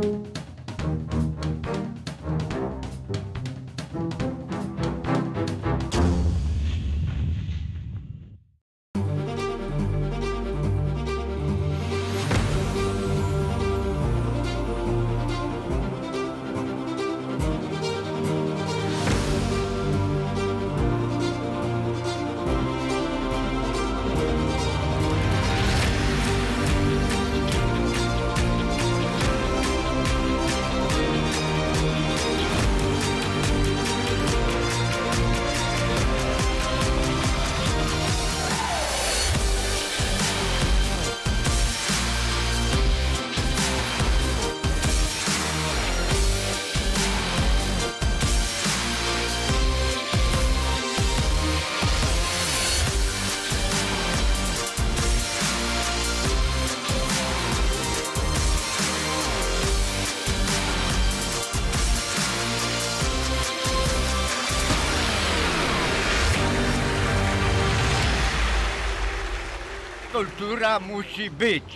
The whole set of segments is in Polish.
Kultura musi być.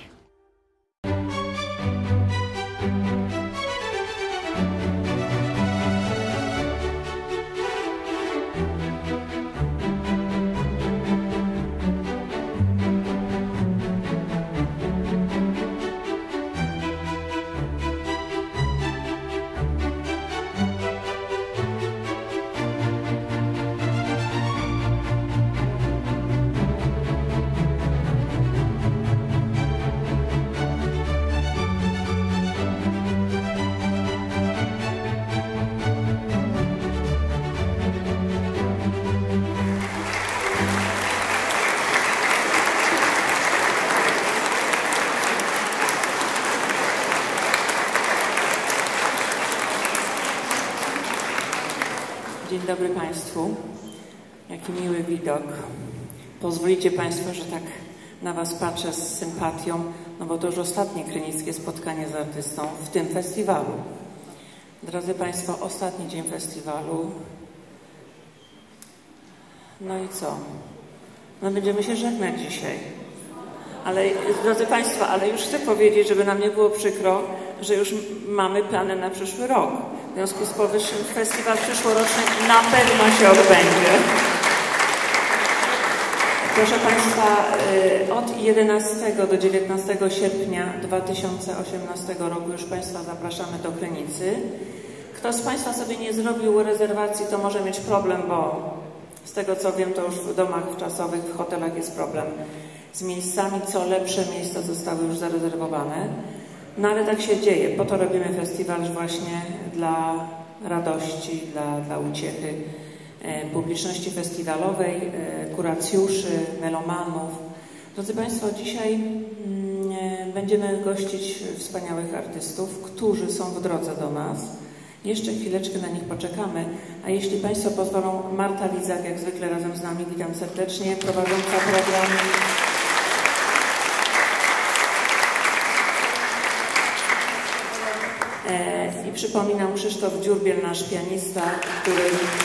Dzień dobry Państwu. Jaki miły widok. Pozwolicie Państwo, że tak na Was patrzę z sympatią, no bo to już ostatnie krynickie spotkanie z artystą w tym festiwalu. Drodzy Państwo, ostatni dzień festiwalu. No i co? No będziemy się żegnać dzisiaj. Ale, drodzy Państwo, ale już chcę powiedzieć, żeby nam nie było przykro, że już mamy plany na przyszły rok. W związku z powyższym festiwal przyszłoroczny na pewno się odbędzie. Proszę Państwa, od 11 do 19 sierpnia 2018 roku już Państwa zapraszamy do Krynicy. Kto z Państwa sobie nie zrobił rezerwacji, to może mieć problem, bo z tego co wiem, to już w domach czasowych, w hotelach jest problem z miejscami, co lepsze miejsca zostały już zarezerwowane. No ale tak się dzieje, po to robimy festiwal właśnie dla radości, dla uciechy publiczności festiwalowej, kuracjuszy, melomanów. Drodzy Państwo, dzisiaj będziemy gościć wspaniałych artystów, którzy są w drodze do nas. Jeszcze chwileczkę na nich poczekamy, a jeśli Państwo pozwolą, Marta Lizak jak zwykle razem z nami, witam serdecznie, prowadząca program. I przypominam, Krzysztof Dziurbiel, nasz pianista, który...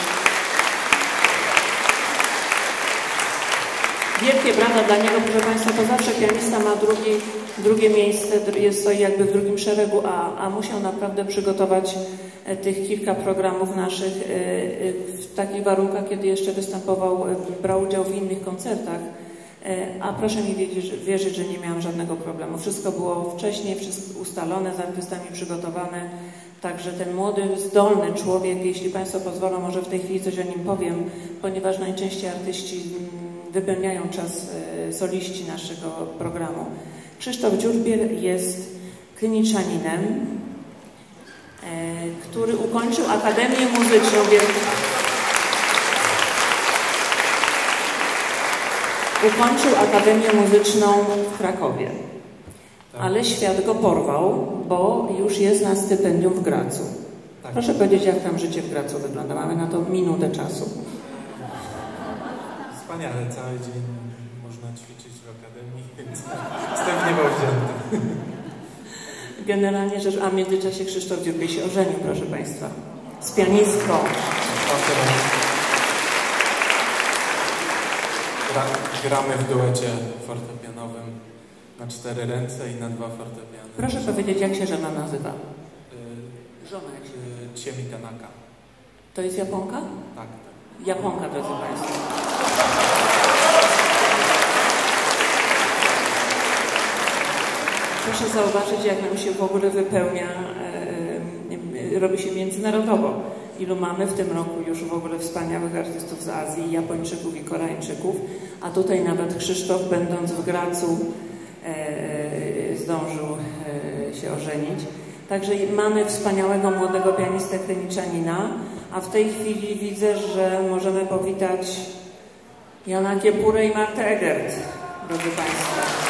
Wielkie brawa dla niego, proszę Państwa, to zawsze pianista ma drugie miejsce, jest to jakby w drugim szeregu, a musiał naprawdę przygotować tych kilka programów naszych w takich warunkach, kiedy jeszcze występował, brał udział w innych koncertach. A proszę mi wierzyć, że nie miałam żadnego problemu. Wszystko było wcześniej, wszystko ustalone, z artystami przygotowane. Także ten młody, zdolny człowiek, jeśli Państwo pozwolą, może w tej chwili coś o nim powiem, ponieważ najczęściej artyści wypełniają czas soliści naszego programu. Krzysztof Dziurbiel jest kliniczaninem, który ukończył Akademię Muzyczną w Krakowie, ale świat go porwał, bo już jest na stypendium w Gracu. Tak. Proszę powiedzieć, jak tam życie w Gracu wygląda. Mamy na to minutę czasu. Wspaniale, cały dzień można ćwiczyć w Akademii, więc wstęp nie był wzięty. Generalnie rzecz, a w międzyczasie Krzysztof Dziurbiel się ożenił, proszę Państwa, z pianistką. Gramy w duecie fortepianowym na 4 ręce i na 2 fortepiany. Proszę powiedzieć, jak się żona nazywa? żona jak się... Chiemi Tanaka. To jest Japonka? Tak. Japonka, drodzy Państwo. Proszę zauważyć, jak nam się w ogóle wypełnia, robi się międzynarodowo. Ilu mamy w tym roku już w ogóle wspaniałych artystów z Azji, Japończyków i Koreańczyków, a tutaj nawet Krzysztof, będąc w Gracu, zdążył się ożenić. Także mamy wspaniałego młodego pianistę kryniczanina, a w tej chwili widzę, że możemy powitać Jana Kiepurę i Martę Egert, drodzy Państwo.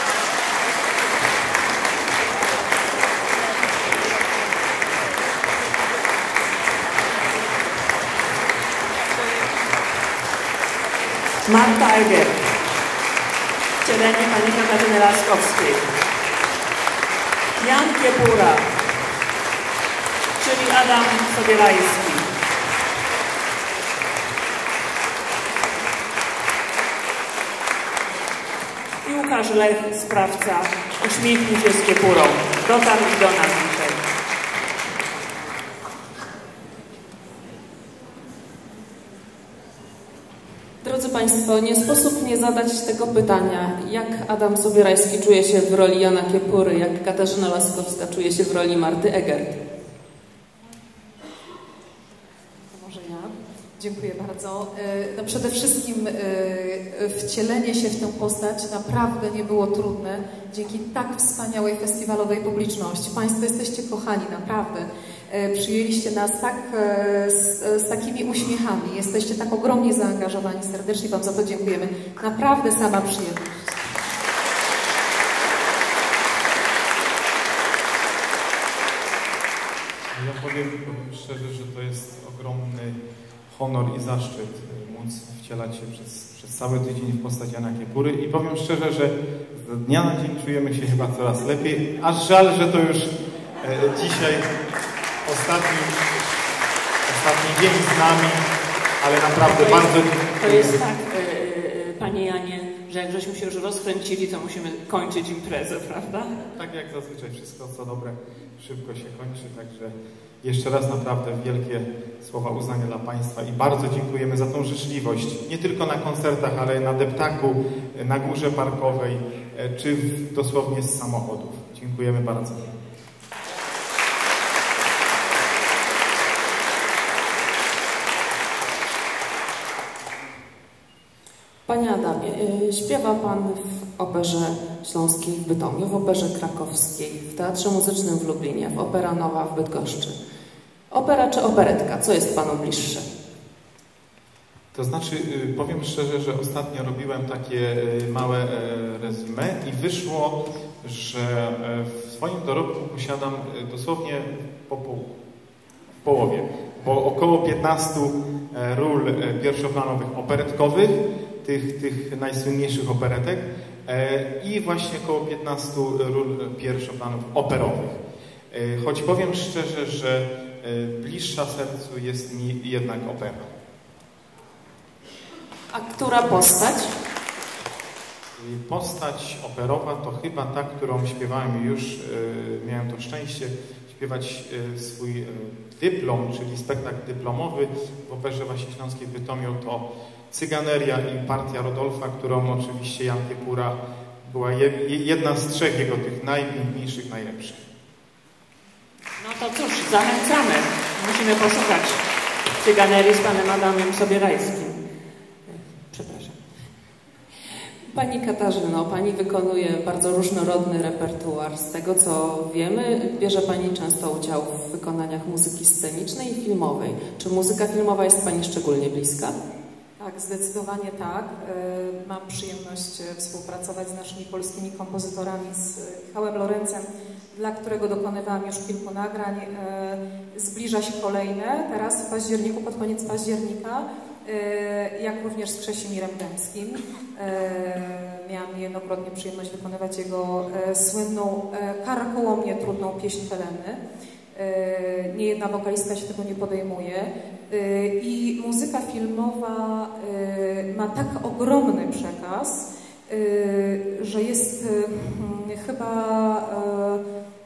Marta Egert, wcielenie pani Katarzyny Laskowskiej. Jan Kiepura, czyli Adam Sobierajski. I Łukasz Lech, sprawca, uśmiechnij się z Kiepurą. Dotarł i do nas dzisiaj. Drodzy Państwo, nie sposób nie zadać tego pytania, jak Adam Sobierajski czuje się w roli Jana Kiepury, jak Katarzyna Laskowska czuje się w roli Marty Egert. To może ja. Dziękuję bardzo. No przede wszystkim wcielenie się w tę postać naprawdę nie było trudne dzięki tak wspaniałej festiwalowej publiczności. Państwo jesteście kochani, naprawdę. Przyjęliście nas tak, z takimi uśmiechami. Jesteście tak ogromnie zaangażowani. Serdecznie Wam za to dziękujemy. Naprawdę sama przyjemność. Ja powiem szczerze, że to jest ogromny honor i zaszczyt móc wcielać się przez cały tydzień w postać Jana Kiepury i powiem szczerze, że z dnia na dzień czujemy się chyba coraz lepiej, aż żal, że to już dzisiaj ostatni dzień z nami, ale naprawdę bardzo... To jest tak, Panie Janie, że jak żeśmy się już rozkręcili, to musimy kończyć imprezę, prawda? Tak jak zazwyczaj wszystko, co dobre, szybko się kończy, także jeszcze raz naprawdę wielkie słowa uznania dla Państwa i bardzo dziękujemy za tą życzliwość, nie tylko na koncertach, ale na deptaku, na górze parkowej, czy dosłownie z samochodów. Dziękujemy bardzo. Panie Adamie, śpiewa Pan w Operze Śląskiej w Bytomiu, w Operze Krakowskiej, w Teatrze Muzycznym w Lublinie, w Opera Nowa w Bydgoszczy. Opera czy operetka? Co jest Panu bliższe? To znaczy, powiem szczerze, że ostatnio robiłem takie małe resume i wyszło, że w swoim dorobku posiadam dosłownie w połowie, bo około 15 ról pierwszoplanowych operetkowych, tych najsłynniejszych operetek i właśnie około 15 ról pierwszoplanów operowych. Choć powiem szczerze, że bliższa sercu jest mi jednak opera. A która postać? Postać operowa to chyba ta, którą śpiewałem już, miałem to szczęście śpiewać swój dyplom, czyli spektakl dyplomowy w Operze właśnie Śląskiej w Bytomiu. To Cyganeria i partia Rodolfa, którą oczywiście Jan Kiepura była jedna z trzech jego tych najpiękniejszych, najlepszych. No to cóż, zachęcamy. Musimy poszukać Cyganerii z Panem Adamem Sobierajskim. Przepraszam. Pani Katarzyno, Pani wykonuje bardzo różnorodny repertuar. Z tego co wiemy, bierze Pani często udział w wykonaniach muzyki scenicznej i filmowej. Czy muzyka filmowa jest Pani szczególnie bliska? Tak, zdecydowanie tak. Mam przyjemność współpracować z naszymi polskimi kompozytorami, z Michałem Lorencem, dla którego dokonywałam już kilku nagrań. Zbliża się kolejne, teraz w październiku, pod koniec października, jak również z Krzesimirem Dębskim. Miałam niejednokrotnie przyjemność wykonywać jego słynną, karkołomnie trudną pieśń Heleny. Niejedna wokalistka się tego nie podejmuje. I muzyka filmowa ma tak ogromny przekaz, że jest chyba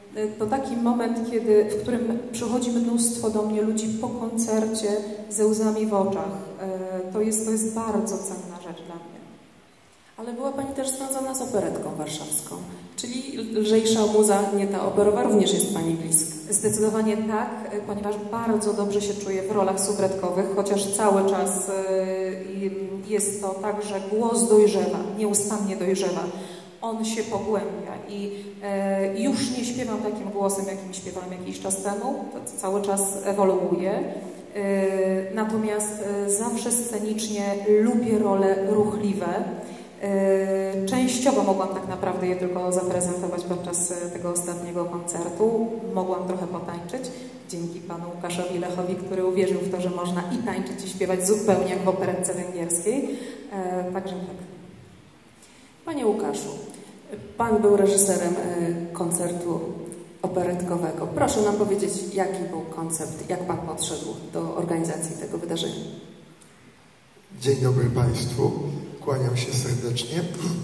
To taki moment, w którym przychodzi mnóstwo do mnie ludzi po koncercie ze łzami w oczach. To jest bardzo cenna rzecz dla mnie. Ale była Pani też związana z operetką warszawską, czyli lżejsza muza, nie ta operowa, również jest Pani bliska. Zdecydowanie tak, ponieważ bardzo dobrze się czuję w rolach subretkowych, chociaż cały czas jest to tak, że głos dojrzewa, nieustannie dojrzewa. On się pogłębia i już nie śpiewam takim głosem, jakim śpiewałam jakiś czas temu, to cały czas ewoluuje. Natomiast zawsze scenicznie lubię role ruchliwe. Częściowo mogłam tak naprawdę je tylko zaprezentować podczas tego ostatniego koncertu. Mogłam trochę potańczyć dzięki panu Łukaszowi Lechowi, który uwierzył w to, że można i tańczyć, i śpiewać zupełnie jak w operetce węgierskiej. Także tak. Panie Łukaszu, Pan był reżyserem koncertu operetkowego. Proszę nam powiedzieć, jaki był koncept, jak Pan podszedł do organizacji tego wydarzenia. Dzień dobry Państwu. Kłaniam się serdecznie.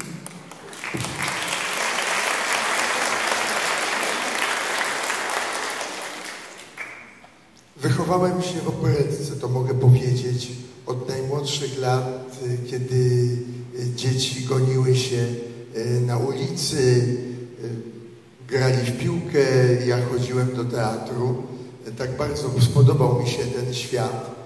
Wychowałem się w operetce, to mogę powiedzieć, od najmłodszych lat, kiedy dzieci goniły się na ulicy, grali w piłkę, ja chodziłem do teatru. Tak bardzo spodobał mi się ten świat.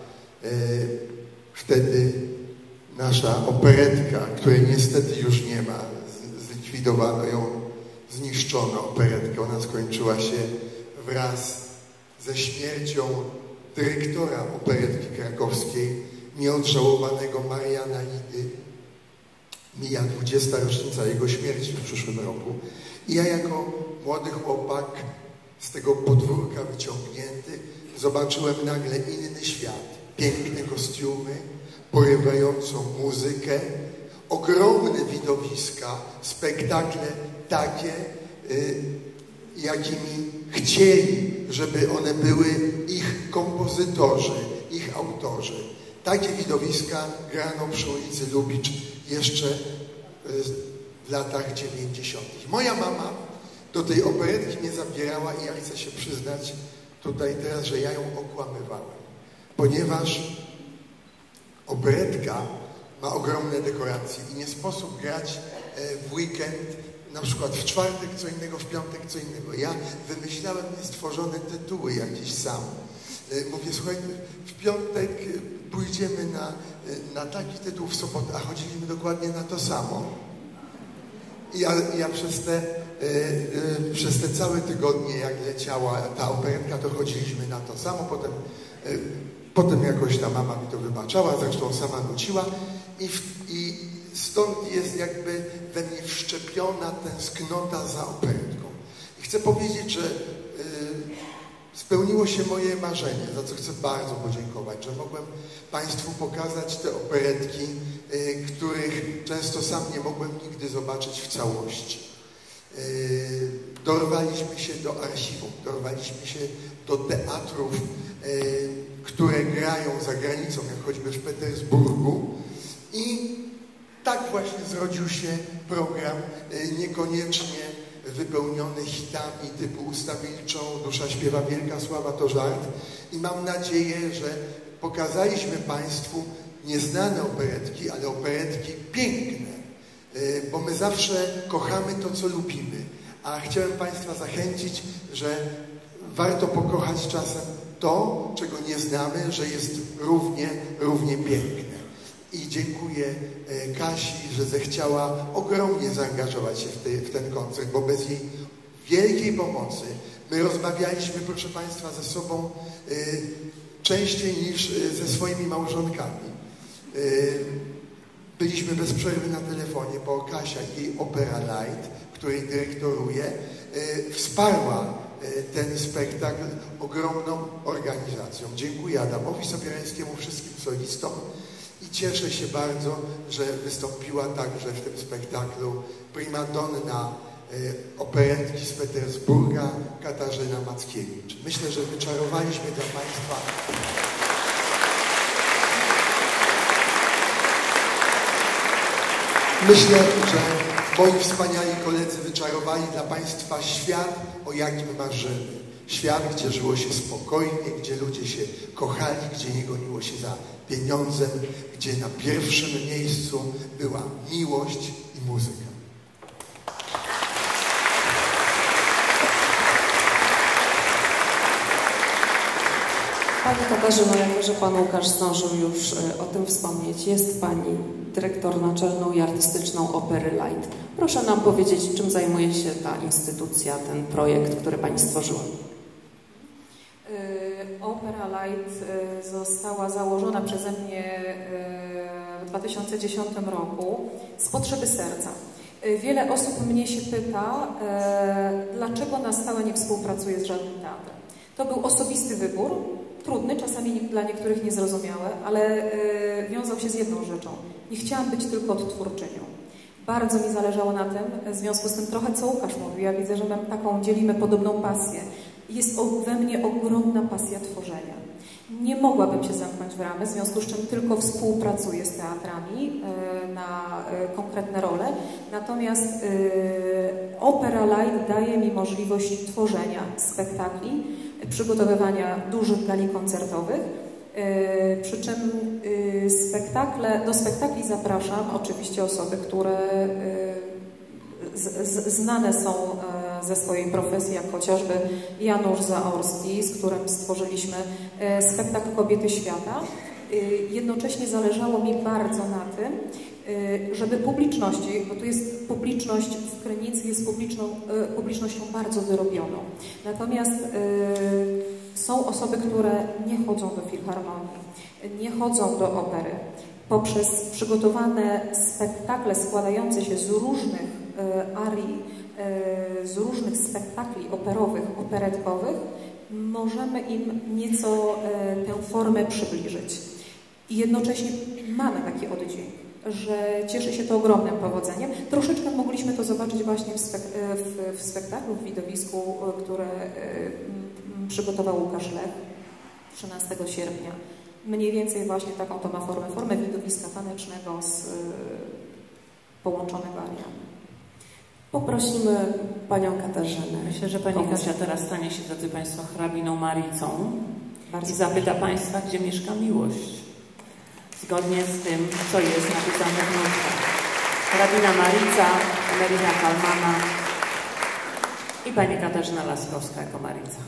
Wtedy nasza operetka, której niestety już nie ma, zlikwidowano ją, zniszczono operetkę. Ona skończyła się wraz ze śmiercią dyrektora operetki krakowskiej, nieodżałowanego Mariana Idy. Mija 20. rocznica jego śmierci w przyszłym roku. I ja jako młody chłopak z tego podwórka wyciągnięty zobaczyłem nagle inny świat. Piękne kostiumy, porywającą muzykę, ogromne widowiska, spektakle takie, jakimi chcieli, żeby one były ich kompozytorzy, ich autorzy. Takie widowiska grano przy ulicy Lubicz jeszcze w latach 90. Moja mama do tej operetki mnie zabierała i ja chcę się przyznać tutaj teraz, że ja ją okłamywałem, ponieważ operetka ma ogromne dekoracje i nie sposób grać w weekend, na przykład w czwartek co innego, w piątek co innego. Ja wymyślałem niestworzone tytuły jakieś sam. Mówię, słuchaj, w piątek pójdziemy na taki tytuł, w sobotę, a chodziliśmy dokładnie na to samo. I ja przez te całe tygodnie, jak leciała ta operetka, to chodziliśmy na to samo. Potem jakoś ta mama mi to wybaczała, zresztą sama nuciła i stąd jest jakby we mnie wszczepiona tęsknota za operetką. I chcę powiedzieć, że spełniło się moje marzenie, za co chcę bardzo podziękować, że mogłem Państwu pokazać te operetki, których często sam nie mogłem nigdy zobaczyć w całości. Dorwaliśmy się do archiwum, dorwaliśmy się do teatrów, które grają za granicą, jak choćby w Petersburgu. I tak właśnie zrodził się program, niekoniecznie wypełniony hitami typu Usta milczą, Dusza śpiewa, Wielka sława to żart. I mam nadzieję, że pokazaliśmy Państwu nieznane operetki, ale operetki piękne, bo my zawsze kochamy to, co lubimy. A chciałem Państwa zachęcić, że warto pokochać czasem to, czego nie znamy, że jest równie piękne. I dziękuję Kasi, że zechciała ogromnie zaangażować się w ten koncert, bo bez jej wielkiej pomocy my rozmawialiśmy, proszę Państwa, ze sobą częściej niż ze swoimi małżonkami. Byliśmy bez przerwy na telefonie, bo Kasia i jej Opera Light, której dyrektoruje, wsparła ten spektakl ogromną organizacją. Dziękuję Adamowi Sobierańskiemu, wszystkim solistom i cieszę się bardzo, że wystąpiła także w tym spektaklu primadonna operetki z Petersburga Katarzyna Mackiewicz. Myślę, że wyczarowaliśmy dla Państwa myślę, że moi wspaniali koledzy wyczarowali dla Państwa świat, o jakim marzymy. Świat, gdzie żyło się spokojnie, gdzie ludzie się kochali, gdzie nie goniło się za pieniądzem, gdzie na pierwszym miejscu była miłość i muzyka. Pani Katarzyno, jako że Pan Łukasz zdążył już o tym wspomnieć, jest Pani dyrektor naczelną i artystyczną Opery Light. Proszę nam powiedzieć, czym zajmuje się ta instytucja, ten projekt, który Pani stworzyła. Opera Light została założona przeze mnie w 2010 roku z potrzeby serca. Wiele osób mnie się pyta, dlaczego na stałe nie współpracuję z żadnym teatrem. To był osobisty wybór, trudny, czasami dla niektórych niezrozumiały, ale wiązał się z jedną rzeczą. Nie chciałam być tylko odtwórczynią. Bardzo mi zależało na tym, w związku z tym trochę co Łukasz mówił, ja widzę, że mam taką, dzielimy podobną pasję. Jest we mnie ogromna pasja tworzenia. Nie mogłabym się zamknąć w ramy, w związku z czym tylko współpracuję z teatrami na konkretne role. Natomiast Opera Light daje mi możliwość tworzenia spektakli, przygotowywania dużych gali koncertowych, przy czym do spektakli zapraszam oczywiście osoby, które znane są ze swojej profesji, jak chociażby Janusz Zaorski, z którym stworzyliśmy spektakl Kobiety Świata. Jednocześnie zależało mi bardzo na tym, żeby publiczności, bo tu jest publiczność w Krynicy, jest publicznością bardzo wyrobioną. Natomiast są osoby, które nie chodzą do filharmonii, nie chodzą do opery. Poprzez przygotowane spektakle składające się z różnych arii, z różnych spektakli operowych, operetkowych, możemy im nieco tę formę przybliżyć. I jednocześnie mamy taki oddźwięk, że cieszy się to ogromnym powodzeniem. Troszeczkę mogliśmy to zobaczyć właśnie w spektaklu, w widowisku, które przygotował Łukasz Lech 13 sierpnia. Mniej więcej właśnie taką to ma formę widowiska tanecznego z połączonego ariami. Poprosimy Panią Katarzynę. Myślę, że Pani Kasia teraz stanie się, drodzy Państwo, hrabiną Maricą i zapyta Państwa, gdzie mieszka miłość. Zgodnie z tym, co jest napisane w nutkach. Hrabina Marica, Emelina Kalmana i Pani Katarzyna Laskowska jako Marica.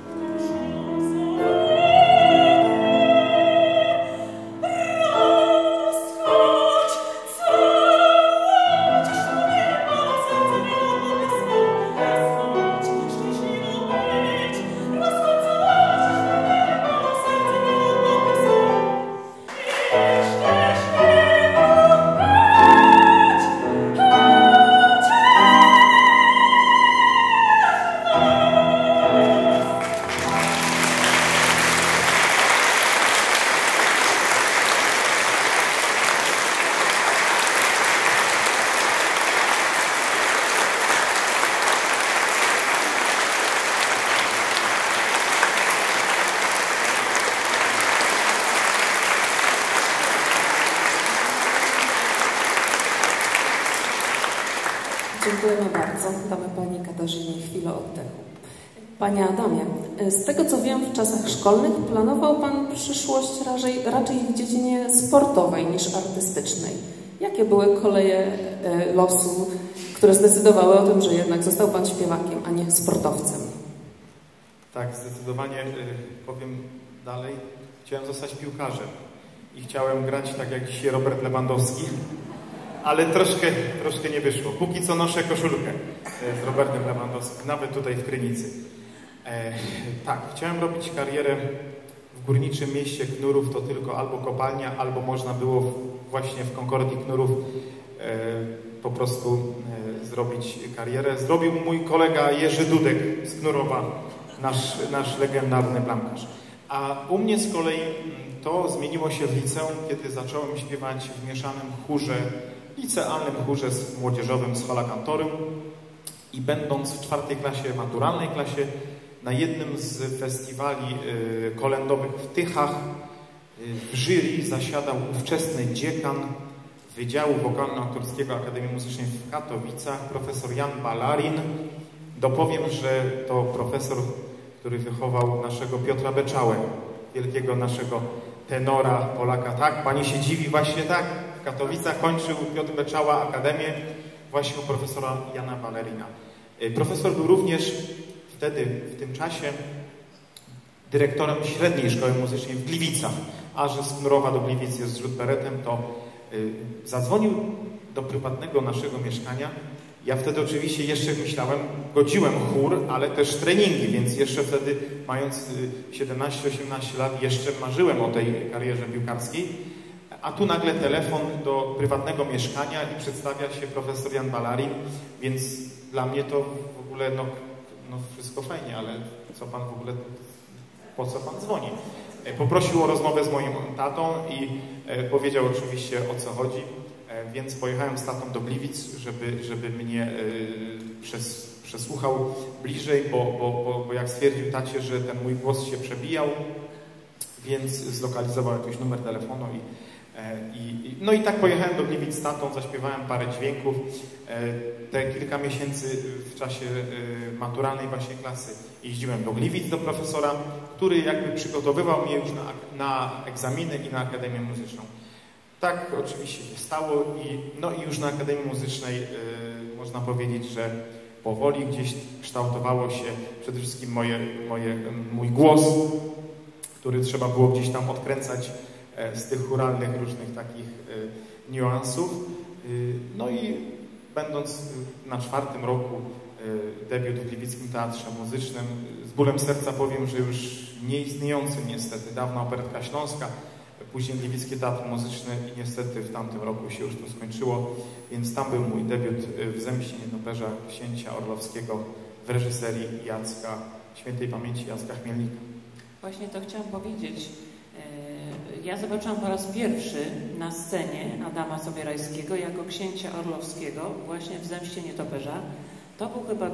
Dziękujemy bardzo. Damy Pani Katarzynie chwilę oddechu. Panie Adamie, z tego co wiem, w czasach szkolnych planował Pan przyszłość raczej w dziedzinie sportowej niż artystycznej. Jakie były koleje losu, które zdecydowały o tym, że jednak został Pan śpiewakiem, a nie sportowcem? Tak, zdecydowanie powiem dalej. Chciałem zostać piłkarzem i chciałem grać tak jak dzisiaj Robert Lewandowski, ale troszkę nie wyszło. Póki co noszę koszulkę z Robertem Lewandowskim, nawet tutaj w Krynicy. Tak, chciałem robić karierę w górniczym mieście Knurów, to tylko albo kopalnia, albo można było właśnie w Konkordii Knurów po prostu zrobić karierę. Zrobił mój kolega Jerzy Dudek z Knurowa, nasz legendarny bramkarz. A u mnie z kolei to zmieniło się w liceum, kiedy zacząłem śpiewać w mieszanym chórze, licealnym chórze młodzieżowym z Hola Cantorum i będąc w 4. klasie, maturalnej klasie, na jednym z festiwali kolędowych w Tychach w jury zasiadał ówczesny dziekan Wydziału Wokalno-Aktorskiego Akademii Muzycznej w Katowicach, profesor Jan Balarin. Dopowiem, że to profesor, który wychował naszego Piotra Beczałę, wielkiego naszego tenora Polaka. Tak, pani się dziwi, właśnie tak. W Katowicach kończył Piotr Beczała Akademię właśnie u profesora Jana Balerina. Profesor był również wtedy, w tym czasie, dyrektorem Średniej Szkoły Muzycznej w Gliwicach. A że z Knurowa do Gliwic jest zrzut beretem, to zadzwonił do prywatnego naszego mieszkania. Ja wtedy oczywiście jeszcze myślałem, godziłem chór, ale też treningi, więc jeszcze wtedy, mając 17-18 lat, jeszcze marzyłem o tej karierze piłkarskiej. A tu nagle telefon do prywatnego mieszkania i przedstawia się profesor Jan Balarin, więc dla mnie to w ogóle, no wszystko fajnie, ale co pan w ogóle, po co pan dzwoni? Poprosił o rozmowę z moim tatą i powiedział oczywiście, o co chodzi, więc pojechałem z tatą do Gliwic, żeby mnie przesłuchał bliżej, bo jak stwierdził tacie, że ten mój głos się przebijał, więc zlokalizował jakiś numer telefonu no i tak pojechałem do Gliwic z tatą, zaśpiewałem parę dźwięków. Te kilka miesięcy w czasie maturalnej właśnie klasy jeździłem do Gliwic do profesora, który jakby przygotowywał mnie już na egzaminy i na Akademię Muzyczną. Tak oczywiście się stało i już na Akademii Muzycznej można powiedzieć, że powoli gdzieś kształtowało się przede wszystkim mój głos, który trzeba było gdzieś tam odkręcać z tych chóralnych różnych takich niuansów. No i będąc na 4. roku debiut w Gliwickim Teatrze Muzycznym, z bólem serca powiem, że już nieistniejący niestety, dawna Operetka Śląska, później Gliwicki Teatr Muzyczny i niestety w tamtym roku się już to skończyło, więc tam był mój debiut w Zemście Nietoperza księcia Orlowskiego w reżyserii świętej pamięci Jacka Chmielnika. Właśnie to chciałam powiedzieć. Ja zobaczyłam po raz pierwszy na scenie Adama Sobierajskiego jako księcia Orlowskiego właśnie w Zemście Nietoperza. To był chyba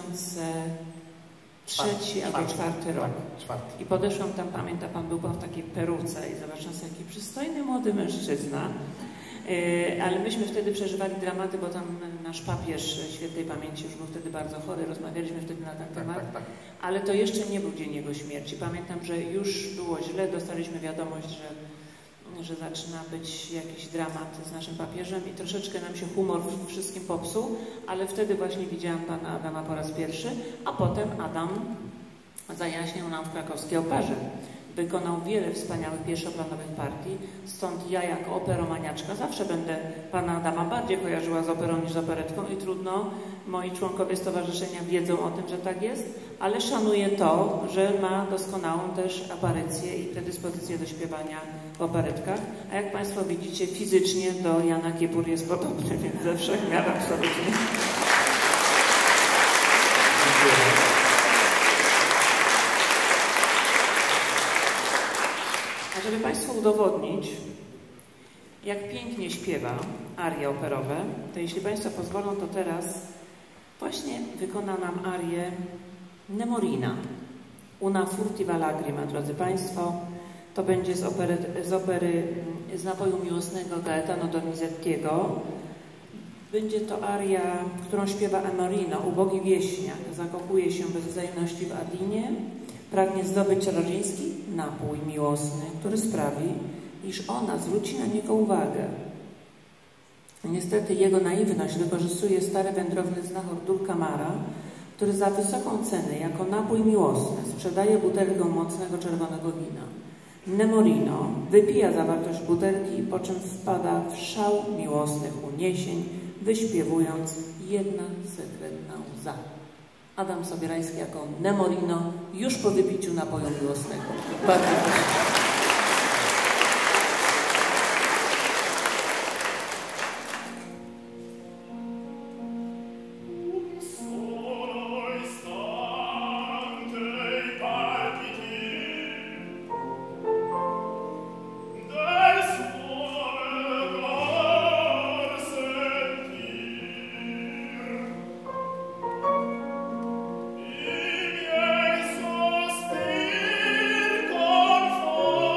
2003 albo 2004 rok. I podeszłam tam, pamięta pan, był pan w takiej peruce i zobaczyłam sobie, jaki przystojny młody mężczyzna. Ale myśmy wtedy przeżywali dramaty, bo tam nasz papież świętej pamięci już był wtedy bardzo chory, rozmawialiśmy wtedy na ten temat, ale to jeszcze nie był dzień jego śmierci. Pamiętam, że już było źle, dostaliśmy wiadomość, że zaczyna być jakiś dramat z naszym papieżem i troszeczkę nam się humor wszystkim popsuł, ale wtedy właśnie widziałam pana Adama po raz pierwszy, a potem Adam zajaśniał nam w krakowskiej operze. Wykonał wiele wspaniałych pierwszoplanowych partii, stąd ja jako operomaniaczka zawsze będę pana Adama bardziej kojarzyła z operą niż z operetką i trudno, moi członkowie stowarzyszenia wiedzą o tym, że tak jest, ale szanuję to, że ma doskonałą też aparycję i predyspozycję do śpiewania w operetkach, a jak państwo widzicie, fizycznie do Jana Kiepur jest podobny, więc ze wszech miar absolutnie. A żeby państwu udowodnić, jak pięknie śpiewa arie operowe, to jeśli państwo pozwolą, to teraz właśnie wykona nam arię Nemorina. Una furtiva lagrima, drodzy państwo. To będzie z opery Z napoju miłosnego Gaetano Donizettiego. Będzie to aria, którą śpiewa Nemorino, ubogi wieśniak, zakochuje się bez wzajemności w Adinie, pragnie zdobyć czarodziejski napój miłosny, który sprawi, iż ona zwróci na niego uwagę. Niestety jego naiwność wykorzystuje stary wędrowny znachor Dulcamara, który za wysoką cenę, jako napój miłosny, sprzedaje butelkę mocnego czerwonego wina. Nemorino wypija zawartość butelki, po czym wpada w szał miłosnych uniesień, wyśpiewując jedna sekretna łza. Adam Sobierajski jako Nemorino już po wypiciu napoju miłosnego. Bardzo proszę. Con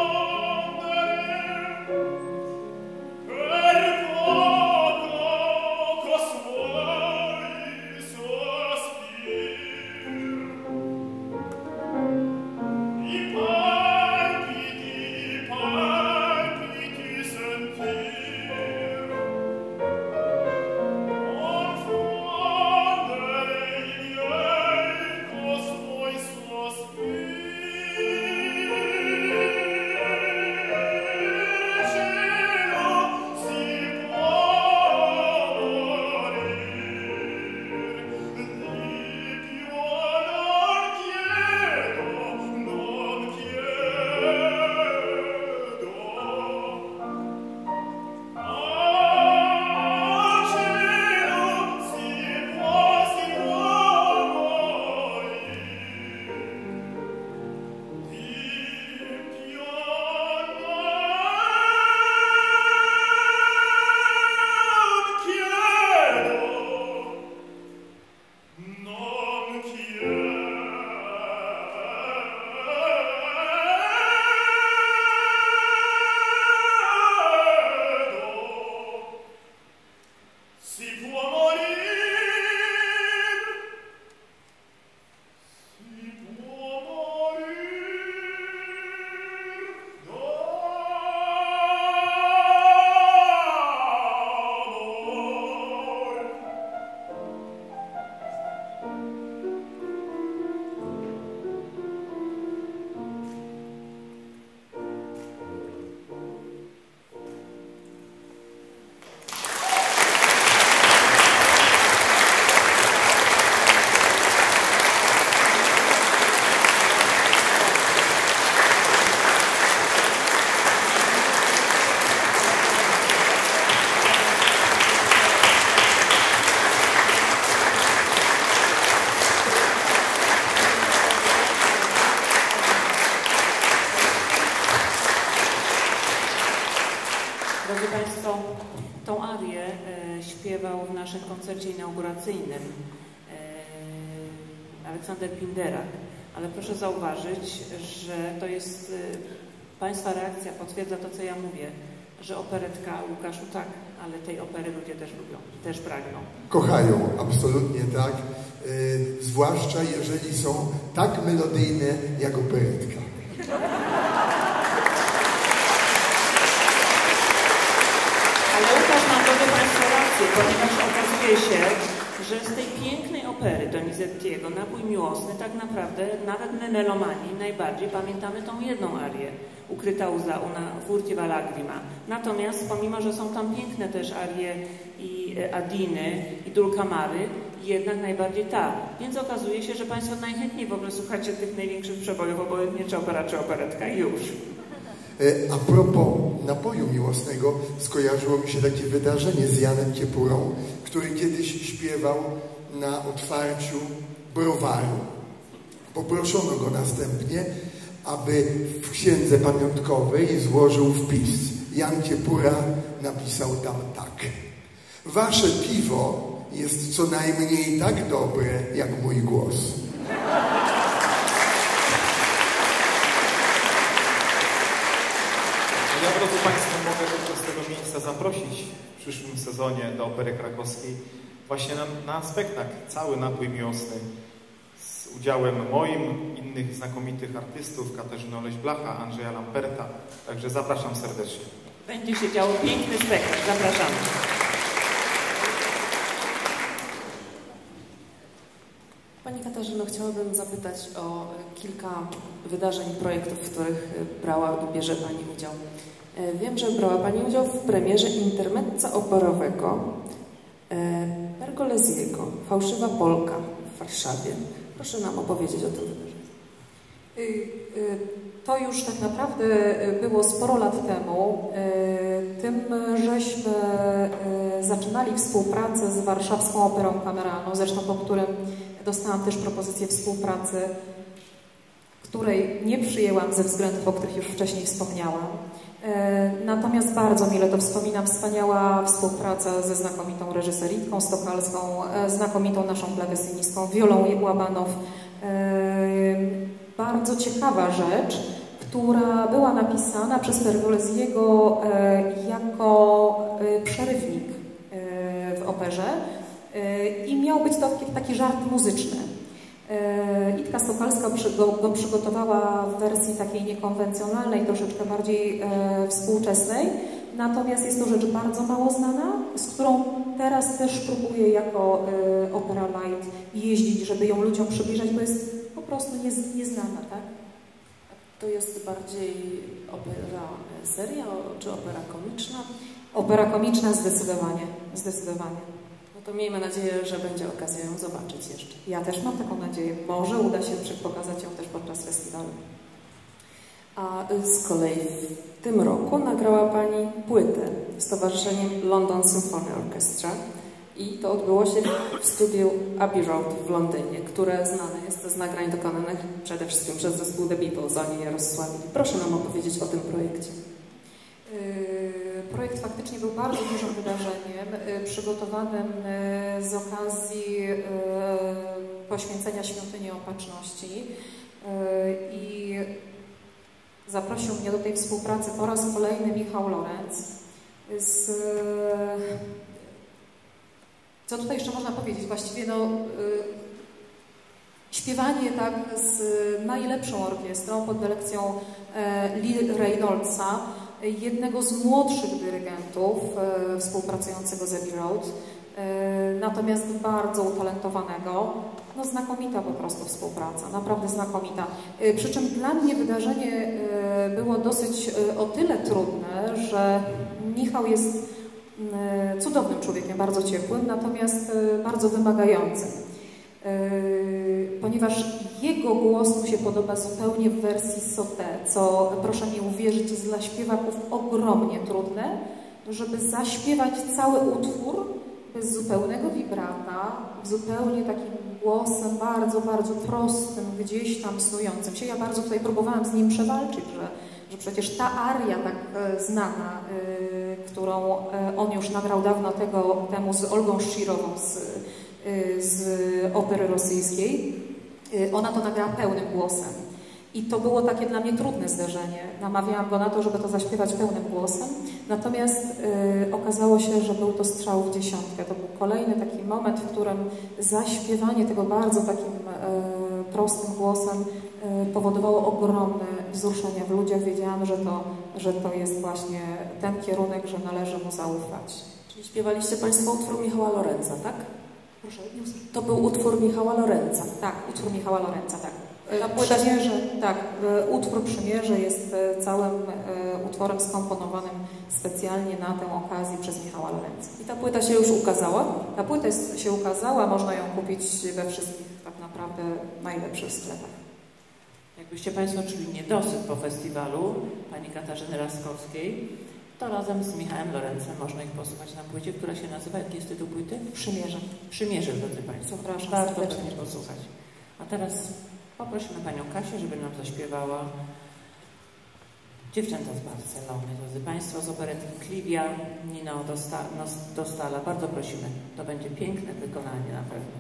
Tą arię śpiewał w naszym koncercie inauguracyjnym Aleksander Pinderak, ale proszę zauważyć, że to jest Państwa reakcja potwierdza to, co ja mówię, że operetka, Łukaszu, tak, ale tej opery ludzie też lubią, też pragną. Kochają, absolutnie tak, zwłaszcza jeżeli są tak melodyjne jak operetka. Ale Łukasz, mam do Państwa rację, ponieważ okazuje się, że z tej pięknej opery Donizettiego, Napój miłosny, tak naprawdę nawet my melomani najbardziej pamiętamy tą jedną arię, Ukryta łza, Una furtiva lagrima. Natomiast pomimo, że są tam piękne też arie i Adiny i Dulcamary, jednak najbardziej ta. Więc okazuje się, że Państwo najchętniej w ogóle słuchacie tych największych przebojów, obojętnie czy opera, czy operetka i już. A propos Napoju miłosnego, skojarzyło mi się takie wydarzenie z Janem Kiepurą, który kiedyś śpiewał na otwarciu browaru. Poproszono go następnie, aby w księdze pamiątkowej złożył wpis. Jan Kiepura napisał tam tak. Wasze piwo jest co najmniej tak dobre, jak mój głos. Ja, drodzy Państwo, mogę tylko z tego miejsca zaprosić w przyszłym sezonie do Opery Krakowskiej właśnie na spektakl Cały Napój Miłosny z udziałem moim, innych znakomitych artystów, Katarzyny Oleś-Blacha, Andrzeja Lamperta. Także zapraszam serdecznie. Będzie się działo piękny spektakl. Zapraszamy. Pani Katarzyno, chciałabym zapytać o kilka wydarzeń, projektów, w których brała i bierze Pani udział. Wiem, że brała Pani udział w premierze intermezza operowego Pergoleziego, Fałszywa Polka w Warszawie. Proszę nam opowiedzieć o tym wydarzeniu. To już tak naprawdę było sporo lat temu. Tym żeśmy zaczynali współpracę z Warszawską Operą Kameralną, zresztą po którym dostałam też propozycję współpracy, której nie przyjęłam ze względów, o których już wcześniej wspomniałam. Natomiast bardzo mile to wspominam, wspaniała współpraca ze znakomitą reżyserką stokalską, znakomitą naszą klawesynistką Wiolą Łabanow. Bardzo ciekawa rzecz, która była napisana przez Pergoleziego jako przerywnik w operze i miał być to taki żart muzyczny. Itka Stokalska go przygotowała w wersji takiej niekonwencjonalnej, troszeczkę bardziej współczesnej, natomiast jest to rzecz bardzo mało znana, z którą teraz też próbuję jako Opera Light jeździć, żeby ją ludziom przybliżać, bo jest po prostu nieznana, tak? To jest bardziej opera seria czy opera komiczna? Opera komiczna zdecydowanie, zdecydowanie. No to miejmy nadzieję, że będzie okazja ją zobaczyć jeszcze. Ja też mam taką nadzieję. Może uda się pokazać ją też podczas festiwalu. A z kolei w tym roku nagrała Pani płytę z towarzyszeniem London Symphony Orchestra i to odbyło się w studiu Abbey Road w Londynie, które znane jest z nagrań dokonanych przede wszystkim przez zespół The Beatles, oni je rozsławili. Proszę nam opowiedzieć o tym projekcie. Projekt faktycznie był bardzo dużym wydarzeniem, przygotowanym z okazji poświęcenia Świątyni Opatrzności i zaprosił mnie do tej współpracy po raz kolejny Michał Lorenz. Co tutaj jeszcze można powiedzieć? Właściwie śpiewanie tak z najlepszą orkiestrą pod dyrekcją Lee Reynoldsa, jednego z młodszych dyrygentów współpracującego z Abbey Road, natomiast bardzo utalentowanego. No znakomita po prostu współpraca, naprawdę znakomita. Przy czym dla mnie wydarzenie było dosyć o tyle trudne, że Michał jest cudownym człowiekiem, bardzo ciepłym, natomiast bardzo wymagającym. Ponieważ jego głos mu się podoba zupełnie w wersji sauté, co proszę mi uwierzyć jest dla śpiewaków ogromnie trudne, żeby zaśpiewać cały utwór bez zupełnego vibrata, zupełnie takim głosem bardzo, bardzo prostym, gdzieś tam snującym się. Ja bardzo tutaj próbowałam z nim przewalczyć, że przecież ta aria tak znana, którą on już nagrał dawno temu z Olgą Szirową z opery rosyjskiej, ona to nagrała pełnym głosem. I to było takie dla mnie trudne zderzenie. Namawiałam go na to, żeby to zaśpiewać pełnym głosem. Natomiast okazało się, że był to strzał w dziesiątkę. To był kolejny taki moment, w którym zaśpiewanie tego bardzo takim prostym głosem powodowało ogromne wzruszenie w ludziach. Wiedziałam, że to jest właśnie ten kierunek, że należy mu zaufać. Czyli śpiewaliście Państwo utwór Michała Lorenza, tak? Proszę, nie usłyszałam. To był utwór Michała Lorenza. Tak, utwór Michała Lorenza, tak. Przymierze, tak, utwór Przymierze jest całym utworem skomponowanym specjalnie na tę okazję przez Michała Lorenza. I ta płyta się już ukazała? Ta płyta się ukazała, można ją kupić we wszystkich tak naprawdę najlepszych sklepach. Jakbyście Państwo czuli niedosyt po festiwalu pani Katarzyny Laskowskiej, to razem z Michałem Lorencem można ich posłuchać na płycie, która się nazywa, jaki jest tytuł płyty? Przymierze. Przymierze, drodzy Państwo. Zapraszam Bardzo serdecznie. pewnie posłuchać. A teraz poprosimy Panią Kasię, żeby nam zaśpiewała Dziewczęta z Barcelony. Drodzy Państwo, z operetki Clivia, Nino Dostala. Bardzo prosimy. To będzie piękne wykonanie na pewno.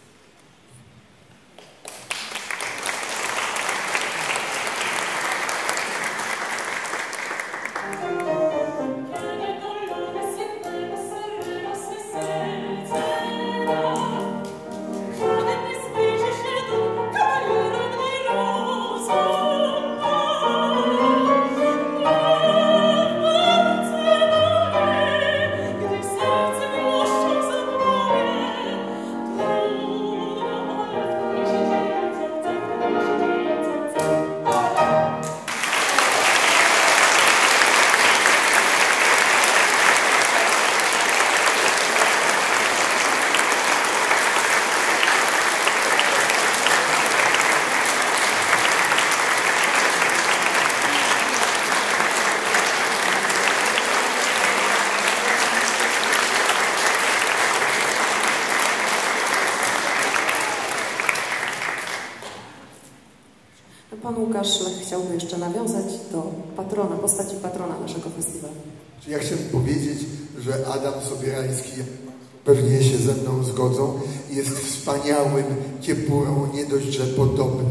Pan Łukasz Lech chciałby jeszcze nawiązać do patrona, postaci patrona naszego festiwalu. Ja chciałem powiedzieć, że Adam Sobierański, pewnie się ze mną zgodzą, jest wspaniałym kiepurą, nie dość, że podobny.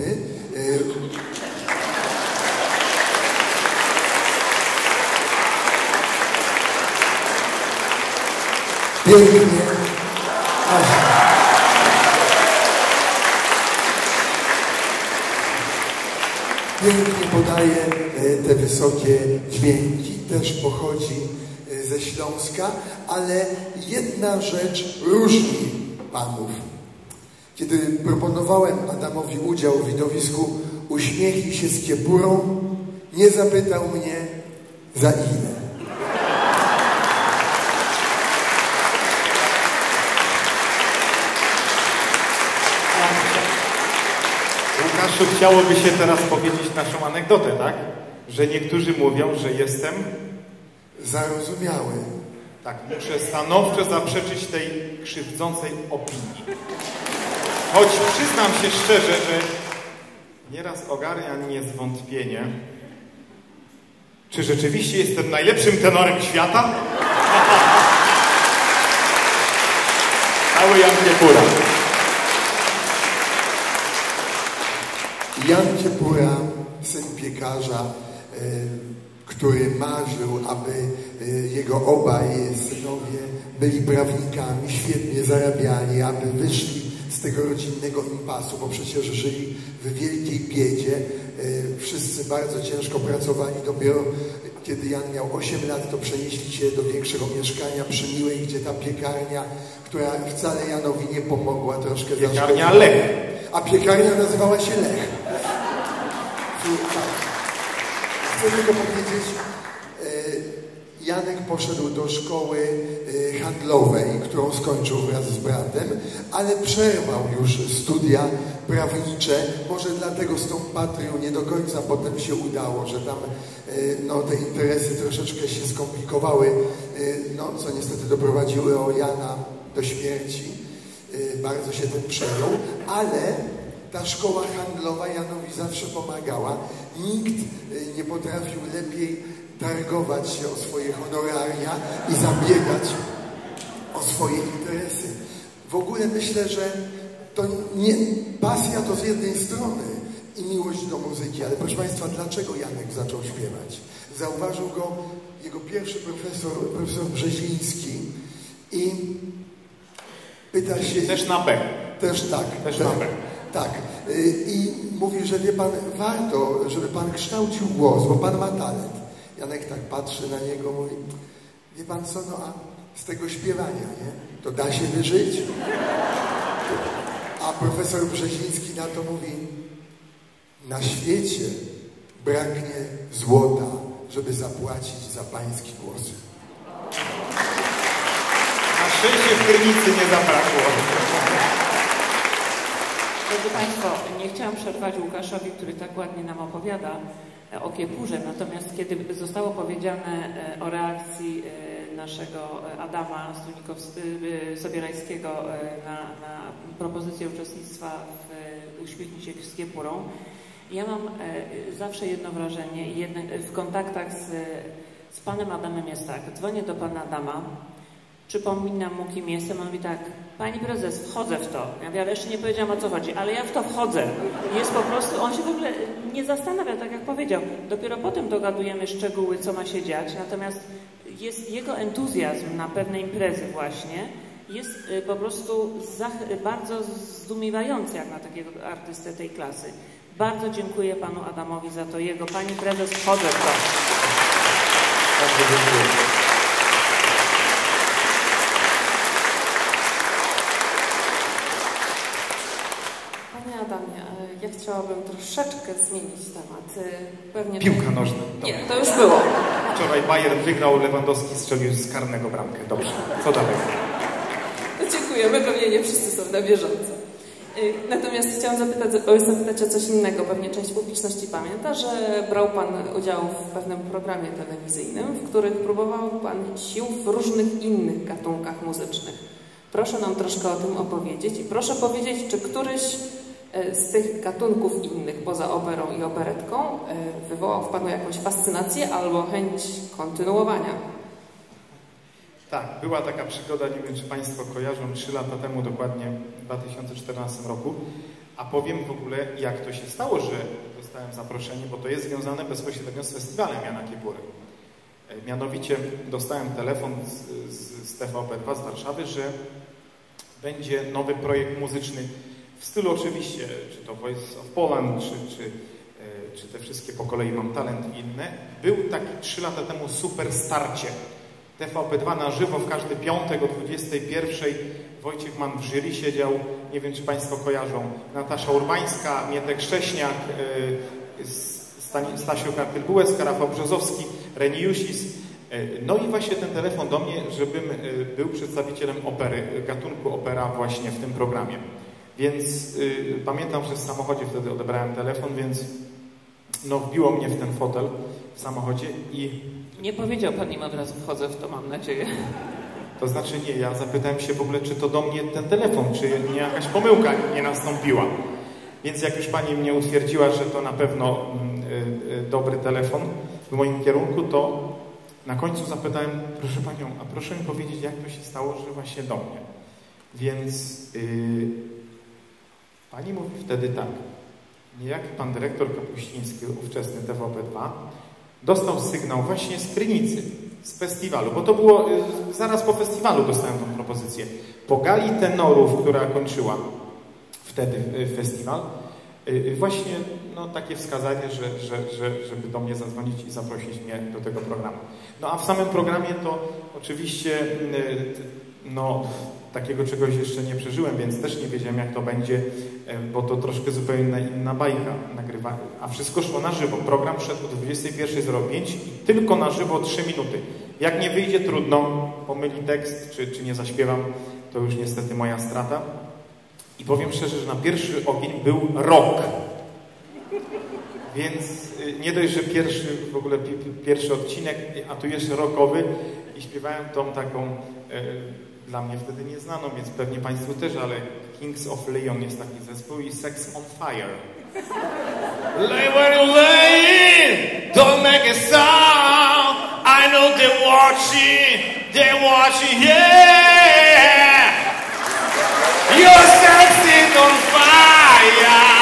Pięknie. Pięknie podaje te wysokie dźwięki, też pochodzi ze Śląska, ale jedna rzecz różni panów. Kiedy proponowałem Adamowi udział w widowisku Uśmiechnij się z kiepurą, nie zapytał mnie za ile. Łukaszu, chciałoby się teraz powiedzieć naszą anegdotę, tak? Że niektórzy mówią, że jestem Zarozumiały. tak, muszę stanowczo zaprzeczyć tej krzywdzącej opinii. Choć przyznam się szczerze, że nieraz ogarnia mnie zwątpienie, czy rzeczywiście jestem najlepszym tenorem świata? Cały Jan Kiepura. Jan Kiepura, syn piekarza, który marzył, aby jego obaj synowie byli prawnikami, świetnie zarabiali, aby wyszli z tego rodzinnego impasu, bo przecież żyli w wielkiej biedzie. Wszyscy bardzo ciężko pracowali. Dopiero kiedy Jan miał 8 lat, to przenieśli się do większego mieszkania przy Miłej, gdzie ta piekarnia, która wcale Janowi nie pomogła, troszkę Piekarnia Lech. A piekarnia nazywała się Lech. Chcę tylko powiedzieć, Janek poszedł do szkoły handlowej, którą skończył wraz z bratem, ale przerwał już studia prawnicze. Może dlatego z tą patrią nie do końca potem się udało, że tam no, te interesy troszeczkę się skomplikowały, no, co niestety doprowadziło Jana do śmierci. Bardzo się tym przejął, ale Ta szkoła handlowa Janowi zawsze pomagała. Nikt nie potrafił lepiej targować się o swoje honoraria i zabiegać o swoje interesy. W ogóle myślę, że to nie, pasja to z jednej strony i miłość do muzyki, ale proszę Państwa, dlaczego Janek zaczął śpiewać? Zauważył go jego pierwszy profesor Brzeziński i pyta się... Też na B. Też tak. Też na B. Tak. I mówi, że wie Pan, warto, żeby Pan kształcił głos, bo Pan ma talent. Janek tak patrzy na niego, mówi, wie Pan co, no a z tego śpiewania, nie? To da się wyżyć? A profesor Brzeziński na to mówi, na świecie braknie złota, żeby zapłacić za Pański głos. Na szczęście w Krynicy nie zabrakło. Drodzy Państwo, nie chciałam przerwać Łukaszowi, który tak ładnie nam opowiada o Kiepurze, natomiast kiedy zostało powiedziane o reakcji naszego Adama Sobierajskiego na propozycję uczestnictwa w Uśmiechnij się z Kiepurą, ja mam zawsze jedno wrażenie i w kontaktach z panem Adamem jest tak, dzwonię do pana Adama, przypominam mu, kim jestem, on mówi tak, pani prezes, wchodzę w to. Ja mówię, ale jeszcze nie powiedziałam, o co chodzi, ale ja w to wchodzę. Jest po prostu, on się w ogóle nie zastanawia, tak jak powiedział. Dopiero potem dogadujemy szczegóły, co ma się dziać, natomiast jest jego entuzjazm na pewne imprezy właśnie, jest po prostu bardzo zdumiewający jak na takiego artystę tej klasy. Bardzo dziękuję panu Adamowi za to jego. Pani prezes, wchodzę w to. Bardzo dziękuję. Panie Adamie, ja chciałabym troszeczkę zmienić temat. Pewnie Piłka nożna. Nie, to już było. Wczoraj Bayern wygrał, Lewandowski strzelił z karnego bramkę. Dobrze, co dalej? No dziękujemy, pewnie nie wszyscy są na bieżąco. Natomiast chciałam zapytać o coś innego. Pewnie część publiczności pamięta, że brał Pan udział w pewnym programie telewizyjnym, w którym próbował Pan sił w różnych innych gatunkach muzycznych. Proszę nam troszkę o tym opowiedzieć i proszę powiedzieć, czy któryś z tych gatunków innych, poza operą i operetką, wywołał w Panu jakąś fascynację albo chęć kontynuowania? Tak, była taka przygoda, nie wiem, czy Państwo kojarzą, 3 lata temu dokładnie, w 2014 roku, a powiem w ogóle, jak to się stało, że dostałem zaproszenie, bo to jest związane bezpośrednio z festiwalem Jana Kiepury. Mianowicie dostałem telefon z TVP2 z Warszawy, że będzie nowy projekt muzyczny w stylu oczywiście, czy to Voice of Poland, czy te wszystkie po kolei Mam Talent i inne. Był taki 3 lata temu super starcie. TVP2 na żywo w każdy piątek o 21:00. Wojciech Mann w jury siedział, nie wiem, czy Państwo kojarzą. Natasza Urbańska, Mietek Szcześniak, Stasiu Karpil-Bułecka, Rafał Brzozowski, Reni Jusis. No i właśnie ten telefon do mnie, żebym był przedstawicielem opery, gatunku opera właśnie w tym programie. Więc pamiętam, że w samochodzie wtedy odebrałem telefon, więc no wbiło mnie w ten fotel w samochodzie i... Nie powiedział Pan im od razu wchodzę w to, mam nadzieję. To znaczy nie, ja zapytałem się w ogóle, czy to do mnie ten telefon, czy nie jakaś pomyłka nie nastąpiła. Więc jak już Pani mnie utwierdziła, że to na pewno dobry telefon w moim kierunku, to na końcu zapytałem, proszę Panią, a proszę mi powiedzieć, jak to się stało, że właśnie do mnie. Więc Pani mówi wtedy tak, niejaki Pan dyrektor Kapuściński, ówczesny TVP2, dostał sygnał właśnie z Krynicy, z festiwalu, bo to było zaraz po festiwalu dostałem tą propozycję. Po gali tenorów, która kończyła wtedy festiwal, właśnie no, takie wskazanie, żeby do mnie zadzwonić i zaprosić mnie do tego programu. No a w samym programie to oczywiście no, takiego czegoś jeszcze nie przeżyłem, więc też nie wiedziałem, jak to będzie, bo to troszkę zupełnie inna bajka nagrywa, a wszystko szło na żywo. Program szedł o 21:05 i tylko na żywo 3 minuty. Jak nie wyjdzie, trudno, pomyli tekst, czy nie zaśpiewam, to już niestety moja strata. I powiem szczerze, że na pierwszy ogień był rok. Więc nie dość, że pierwszy odcinek, a tu jeszcze rokowy i śpiewałem tą taką dla mnie wtedy nieznaną, więc pewnie Państwu też, ale Kings of Leon jest taki zespół i Sex on Fire. Lay where you lay, don't make a sound. I know they're watching, yeah. Your sex is on fire.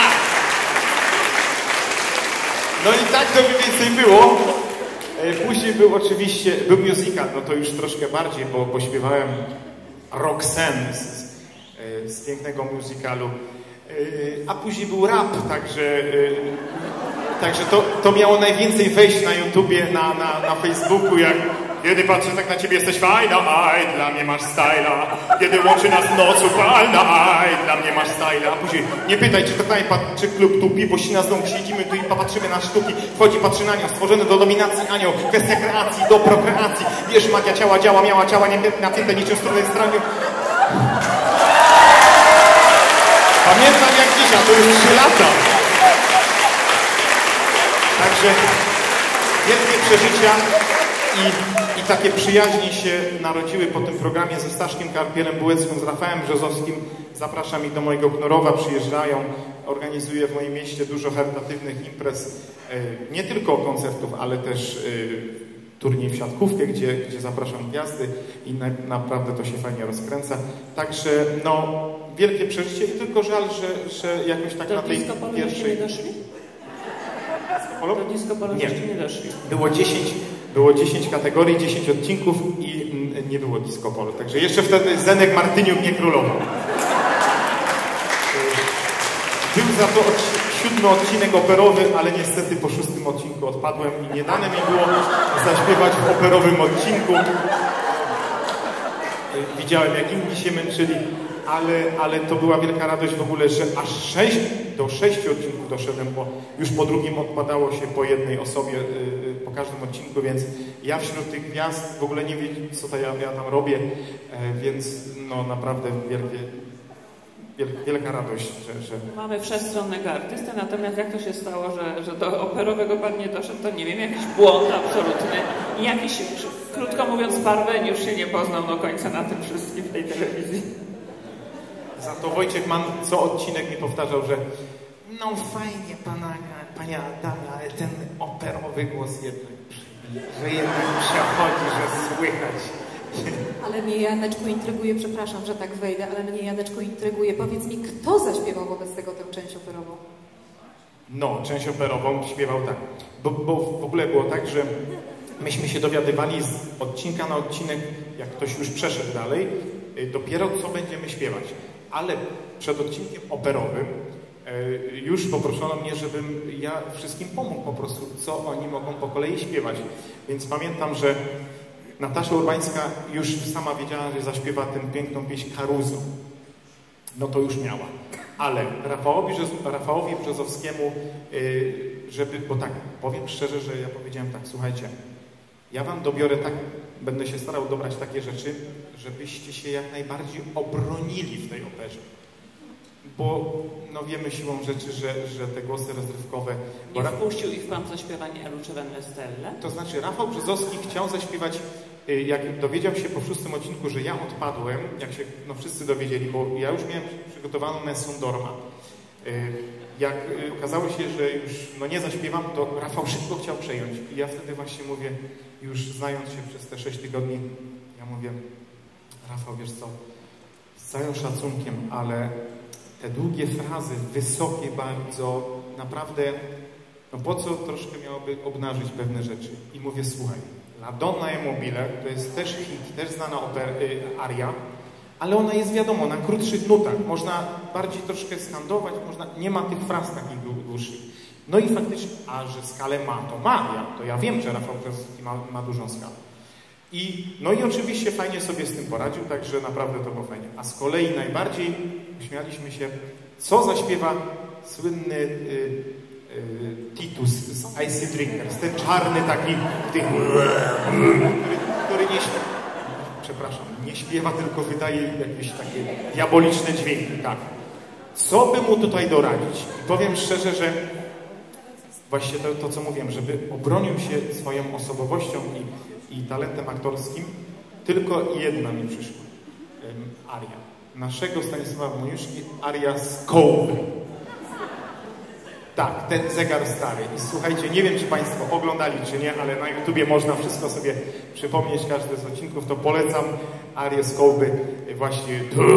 No i tak to mniej więcej było. Później był oczywiście, był musical, no to już troszkę bardziej, bo śpiewałem Roxanne z pięknego musicalu. A później był rap, także to miało najwięcej wejść na YouTubie, na Facebooku, jak kiedy patrzę tak na ciebie, jesteś fajna, aj, dla mnie masz styla. Kiedy łączy nas noc upalna, aj, dla mnie masz styla. A później nie pytaj, czy to knajpa, czy klub tupi, bo na znowu siedzimy tu i popatrzymy na sztuki. Wchodzi, patrzy na nią, stworzony do dominacji anioł. Kwestia kreacji, do prokreacji. Wiesz, magia ciała działa, miała ciała nie napięte niczym strony strony. Pamiętam jak dzisiaj, to już 3 lata. Także wielkie przeżycia i takie przyjaźnie się narodziły po tym programie ze Staszkiem Karpielem Bułeckim, z Rafałem Brzozowskim. Zapraszam ich do mojego Knorowa, przyjeżdżają. Organizuję w moim mieście dużo charytatywnych imprez, nie tylko koncertów, ale też turniej w siatkówkę, gdzie zapraszam gwiazdy i naprawdę to się fajnie rozkręca. Także no, wielkie przeżycie i tylko żal, że jakoś tak na tej pierwszej... Do Disco Polo jeszcze nie doszli? Było 10 kategorii, 10 odcinków i nie było Disco Polo. Także jeszcze wtedy Zenek Martyniuk nie królował. Był za to 7. odcinek operowy, ale niestety po 6. odcinku odpadłem i nie dane mi było zaśpiewać w operowym odcinku. Widziałem, jak inni się męczyli, ale to była wielka radość w ogóle, że aż 6 odcinków doszedłem, bo już po drugim odpadało się po jednej osobie po każdym odcinku, więc ja wśród tych gwiazd w ogóle nie wiem, co ja tam robię, więc no naprawdę wielka radość, że... Mamy wszechstronnego artystę, natomiast jak to się stało, że do operowego pan nie doszedł, to nie wiem, jakiś błąd absolutny i jakiś, krótko mówiąc, parweniusz się nie poznał do końca na tym wszystkim w tej telewizji. Za to Wojciech Mann co odcinek mi powtarzał, że no fajnie panie Adamie, ale ten operowy głos jednak, że jednak przechodzi, że słychać. Ale mnie, Janeczku, intryguje, przepraszam, że tak wejdę, ale mnie, Janeczku, intryguje. Powiedz mi, kto zaśpiewał wobec tego tę część operową? No, część operową śpiewał tak. Bo w ogóle było tak, że myśmy się dowiadywali z odcinka na odcinek, jak ktoś już przeszedł dalej, dopiero co będziemy śpiewać. Ale przed odcinkiem operowym już poproszono mnie, żebym ja wszystkim pomógł po prostu, co oni mogą po kolei śpiewać. Więc pamiętam, że Natasza Urbańska już sama wiedziała, że zaśpiewa tę piękną pieśń Caruso. No to już miała. Ale Rafałowi Brzozowskiemu, bo tak, powiem szczerze, że ja powiedziałem tak, słuchajcie, ja wam dobiorę tak, będę się starał dobrać takie rzeczy, żebyście się jak najbardziej obronili w tej operze. Bo no wiemy siłą rzeczy, że te głosy rozrywkowe... Nie wpuścił ich pan w zaśpiewanie Luce Stelle? To znaczy Rafał Brzozowski chciał zaśpiewać, jak dowiedział się po 6. odcinku, że ja odpadłem, jak się wszyscy dowiedzieli, bo ja już miałem przygotowaną Nessun Dorma. Jak okazało się, że już nie zaśpiewam, to Rafał szybko chciał przejąć. I ja wtedy właśnie mówię, już znając się przez te 6 tygodni, ja mówię, Rafał, wiesz co, z całym szacunkiem, ale te długie frazy, wysokie bardzo, naprawdę, no po co troszkę miałoby obnażyć pewne rzeczy. I mówię, słuchaj, La Donna e Mobile to jest też hit, też znana aria, ale ona jest wiadomo, na krótszych nutach. Można bardziej troszkę skandować, nie ma tych fraz takich dłuższych. No i faktycznie, a że skalę ma, to ma. To ja wiem, że Rafał Brzozowski ma dużą skalę. No i oczywiście fajnie sobie z tym poradził, także naprawdę to było fajnie. A z kolei najbardziej śmialiśmy się, co zaśpiewa słynny Titus z Icy Drinkers, ten czarny taki, który nie śpiewa, tylko wydaje jakieś takie diaboliczne dźwięki. Tak. Co by mu tutaj doradzić? I powiem szczerze, że właśnie to co mówiłem, żeby obronił się swoją osobowością i talentem aktorskim, tylko jedna mi przyszła. Aria. naszego Stanisława Moniuszki aria z Kołby. Tak, ten zegar stary. I słuchajcie, nie wiem, czy Państwo oglądali, czy nie, ale na YouTubie można wszystko sobie przypomnieć, każdy z odcinków, to polecam arię z Kołby. Właśnie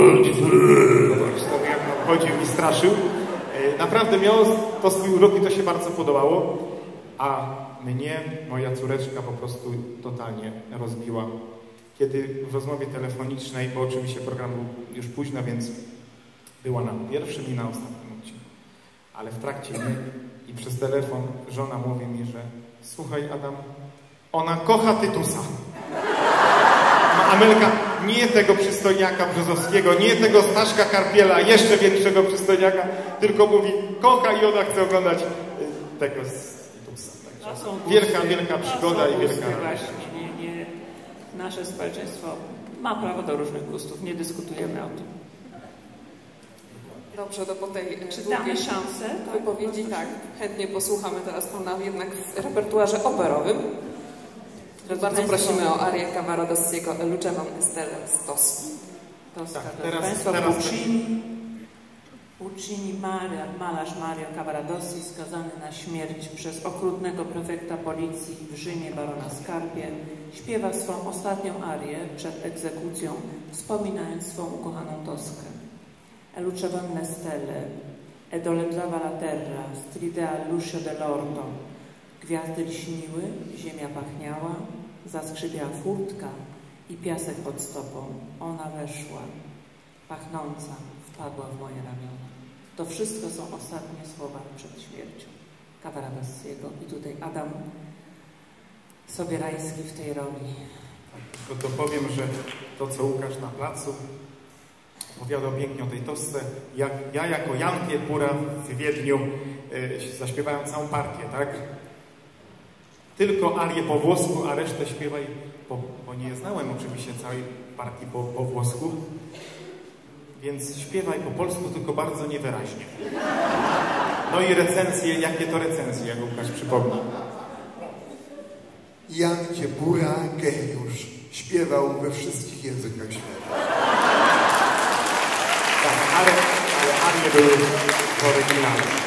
jak chodził i straszył. Naprawdę miało to swój urok i to się bardzo podobało. A mnie moja córeczka po prostu totalnie rozbiła. Kiedy w rozmowie telefonicznej, bo oczywiście program był już późno, więc była na pierwszym i na ostatnim odcinku. Ale w trakcie i przez telefon żona mówi mi, że słuchaj Adam, ona kocha Tytusa. No Amelka, nie tego przystojniaka Brzozowskiego, nie tego Staszka Karpiela, jeszcze większego przystojniaka, tylko mówi kocha i ona chce oglądać tego z Tytusa. Wielka, wielka przygoda i wielka... Właśnie, nasze społeczeństwo ma prawo do różnych gustów, nie dyskutujemy o tym. Dobrze, to po tej damy szansę wypowiedzi, tak, chętnie posłuchamy teraz Pana jednak w repertuarze operowym. Bardzo prosimy o arię Cavarados'ego Luce van Estelle Stos. Tak, teraz Puccini, malarz Mario Cavaradossi, skazany na śmierć przez okrutnego prefekta policji w Rzymie, barona Scarpie, śpiewa swą ostatnią arię przed egzekucją, wspominając swą ukochaną Toskę. E luce van Estelle, e dolenzava la terra, stridea Lucio dell'orto. Gwiazdy lśniły, ziemia pachniała, zaskrzypiała furtka i piasek pod stopą. Ona weszła, pachnąca, wpadła w moje ramiona. To wszystko są ostatnie słowa przed śmiercią Cavarados'ego i tutaj Adam Sobierański w tej roli. Tylko to powiem, że to, co Łukasz na placu opowiadał pięknie o tej Tosce, ja jako Jan Piepura w Wiedniu zaśpiewałem całą partię, tak? Tylko arię po włosku, a resztę śpiewaj, bo nie znałem oczywiście całej partii po włosku, więc śpiewaj po polsku, tylko bardzo niewyraźnie. No i recenzje, jakie to recenzje, jak Łukasz przypomni. Jan Piepura, geniusz, śpiewał we wszystkich językach świata. Tak, ale arie były w oryginale.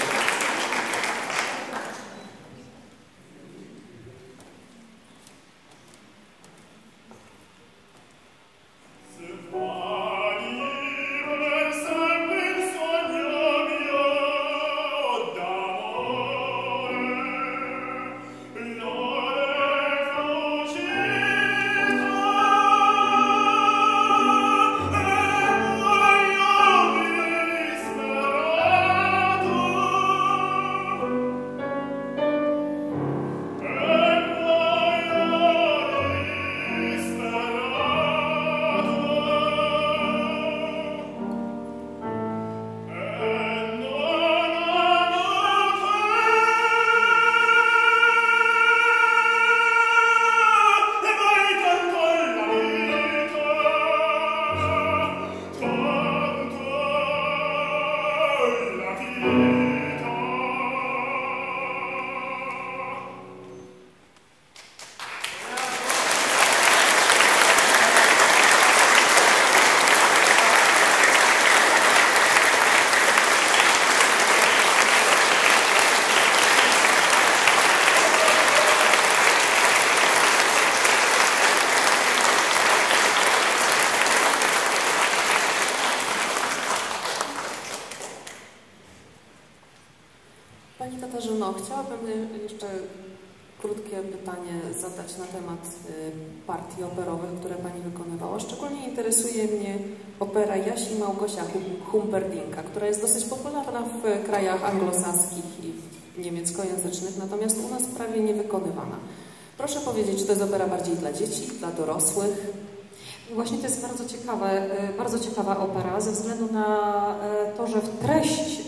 Pani Katarzyno, chciałabym jeszcze krótkie pytanie zadać na temat partii operowych, które Pani wykonywała. Szczególnie interesuje mnie opera Jaś i Małgosia Humperdinka, która jest dosyć popularna w krajach anglosaskich i niemieckojęzycznych, natomiast u nas prawie nie wykonywana. Proszę powiedzieć, czy to jest opera bardziej dla dzieci, dla dorosłych? Właśnie to jest bardzo ciekawa opera, ze względu na to, że treść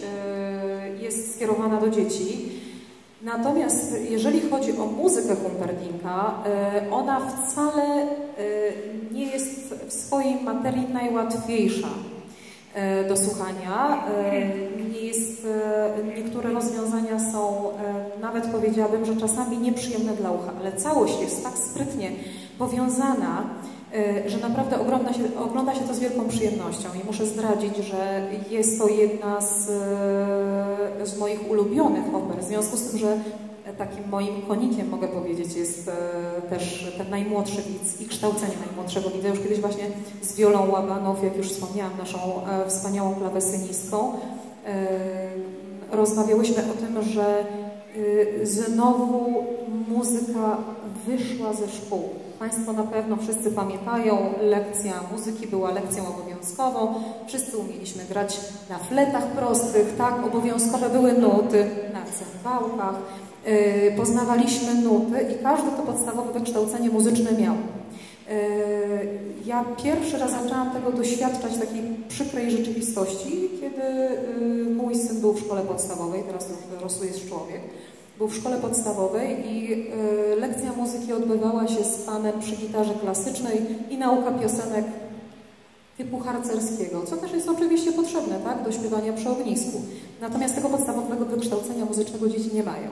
jest skierowana do dzieci. Natomiast jeżeli chodzi o muzykę Humperdinka, ona wcale nie jest w swojej materii najłatwiejsza do słuchania. Niektóre rozwiązania są, nawet powiedziałabym, że czasami nieprzyjemne dla ucha, ale całość jest tak sprytnie powiązana że naprawdę ogląda się to z wielką przyjemnością i muszę zdradzić, że jest to jedna z moich ulubionych oper, w związku z tym, że takim moim konikiem, mogę powiedzieć, jest też ten najmłodszy widz i kształcenie najmłodszego widza. Już kiedyś właśnie z Wiolą Łabanow, jak już wspomniałam, naszą wspaniałą klawesynistką, rozmawiałyśmy o tym, że znowu muzyka wyszła ze szkół. Państwo na pewno wszyscy pamiętają, lekcja muzyki była lekcją obowiązkową. Wszyscy umieliśmy grać na fletach prostych, tak? Obowiązkowe były nuty na cymbałkach. Poznawaliśmy nuty i każde to podstawowe wykształcenie muzyczne miał. Ja pierwszy raz zaczęłam tego doświadczać, takiej przykrej rzeczywistości, kiedy mój syn był w szkole podstawowej, teraz już dorosły jest człowiek, był w szkole podstawowej i lekcja muzyki odbywała się z panem przy gitarze klasycznej i nauka piosenek typu harcerskiego, co też jest oczywiście potrzebne, tak, do śpiewania przy ognisku. Natomiast tego podstawowego wykształcenia muzycznego dzieci nie mają.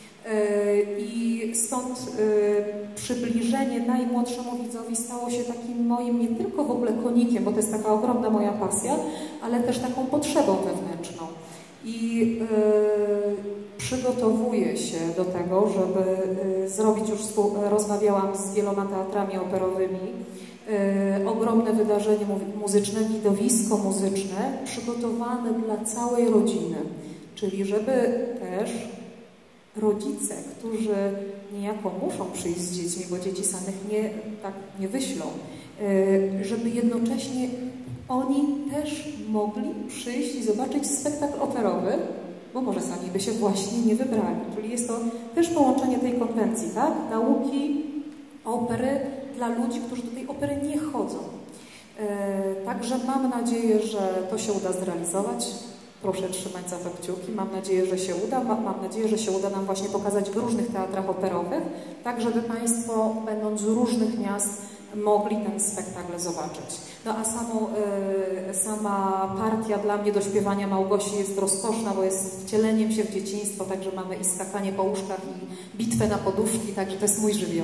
I stąd przybliżenie najmłodszemu widzowi stało się takim moim nie tylko w ogóle konikiem, bo to jest taka ogromna moja pasja, ale też taką potrzebą wewnętrzną. I przygotowuję się do tego, żeby zrobić, już rozmawiałam z wieloma teatrami operowymi, ogromne wydarzenie muzyczne, widowisko muzyczne przygotowane dla całej rodziny. Czyli żeby też rodzice, którzy niejako muszą przyjść z dziećmi, bo dzieci samych nie wyślą, żeby jednocześnie oni też mogli przyjść i zobaczyć spektakl operowy, bo może sami by się właśnie nie wybrali. Czyli jest to też połączenie tej konwencji, tak? Nauki opery dla ludzi, którzy do tej opery nie chodzą. Także mam nadzieję, że to się uda zrealizować. Proszę trzymać za to kciuki. Mam nadzieję, że się uda. Mam nadzieję, że się uda nam właśnie pokazać w różnych teatrach operowych, tak żeby Państwo, będąc z różnych miast, mogli ten spektakl zobaczyć. No a sama partia dla mnie do śpiewania Małgosi jest rozkoszna, bo jest wcieleniem się w dzieciństwo, także mamy i skakanie po łóżkach, i bitwę na poduszki, także to jest mój żywioł.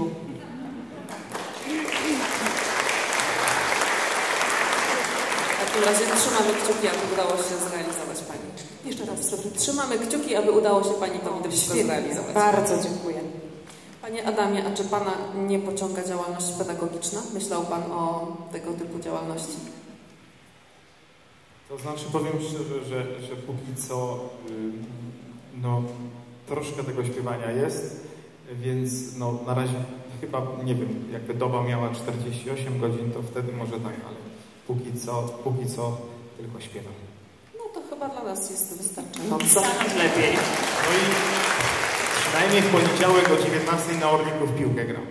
W takim razie trzymamy kciuki, aby udało się zrealizować Pani. Jeszcze raz, proszę. Trzymamy kciuki, aby udało się Pani to widowisko zrealizować. Bardzo dziękuję. Panie Adamie, a czy Pana nie pociąga działalność pedagogiczna? Myślał Pan o tego typu działalności? To znaczy, powiem szczerze, że póki co no, troszkę tego śpiewania jest, więc no, na razie chyba, nie wiem, jakby doba miała 48 godzin, to wtedy może tak, ale póki co tylko śpiewam. No to chyba dla nas jest wystarczająco. Lepiej. No i przynajmniej w poniedziałek o 19 na Orliku w piłkę gram.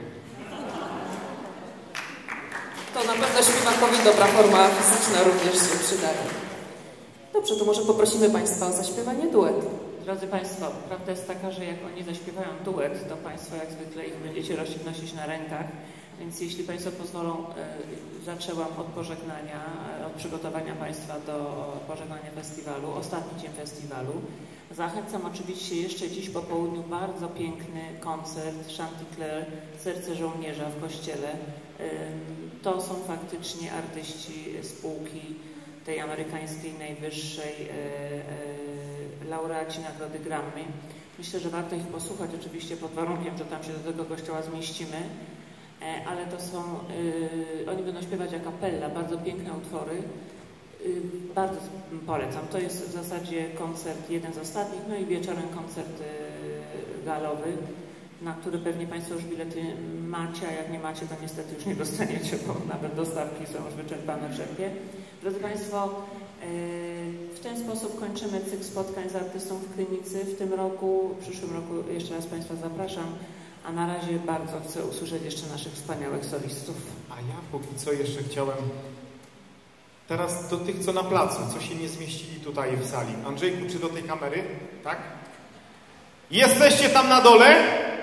To na pewno śpiewakowi dobra forma fizyczna również się przydaje. Dobrze, to może poprosimy Państwa o zaśpiewanie duetu. Drodzy Państwo, prawda jest taka, że jak oni zaśpiewają duet, to Państwo jak zwykle ich będziecie nosić na rękach, więc jeśli Państwo pozwolą, zaczęłam od pożegnania, od przygotowania Państwa do pożegnania festiwalu, ostatni dzień festiwalu. Zachęcam oczywiście jeszcze dziś po południu bardzo piękny koncert Chanticleer, Serce Żołnierza w Kościele. To są faktycznie artyści spółki tej amerykańskiej najwyższej, laureaci Nagrody Grammy. Myślę, że warto ich posłuchać, oczywiście pod warunkiem, że tam się do tego kościoła zmieścimy, ale to są, oni będą śpiewać a cappella, bardzo piękne utwory. Bardzo polecam. To jest w zasadzie koncert, jeden z ostatnich, no i wieczorem koncert galowy, na który pewnie Państwo już bilety macie, a jak nie macie, to niestety już nie dostaniecie, bo nawet dostawki są już wyczerpane wszędzie. Drodzy Państwo, w ten sposób kończymy cykl spotkań z artystą w Krynicy w tym roku. W przyszłym roku jeszcze raz Państwa zapraszam, a na razie bardzo chcę usłyszeć jeszcze naszych wspaniałych solistów. A ja póki co jeszcze chciałem teraz do tych, co na placu, co się nie zmieścili tutaj w sali. Andrzejku, czy do tej kamery? Tak? Jesteście tam na dole?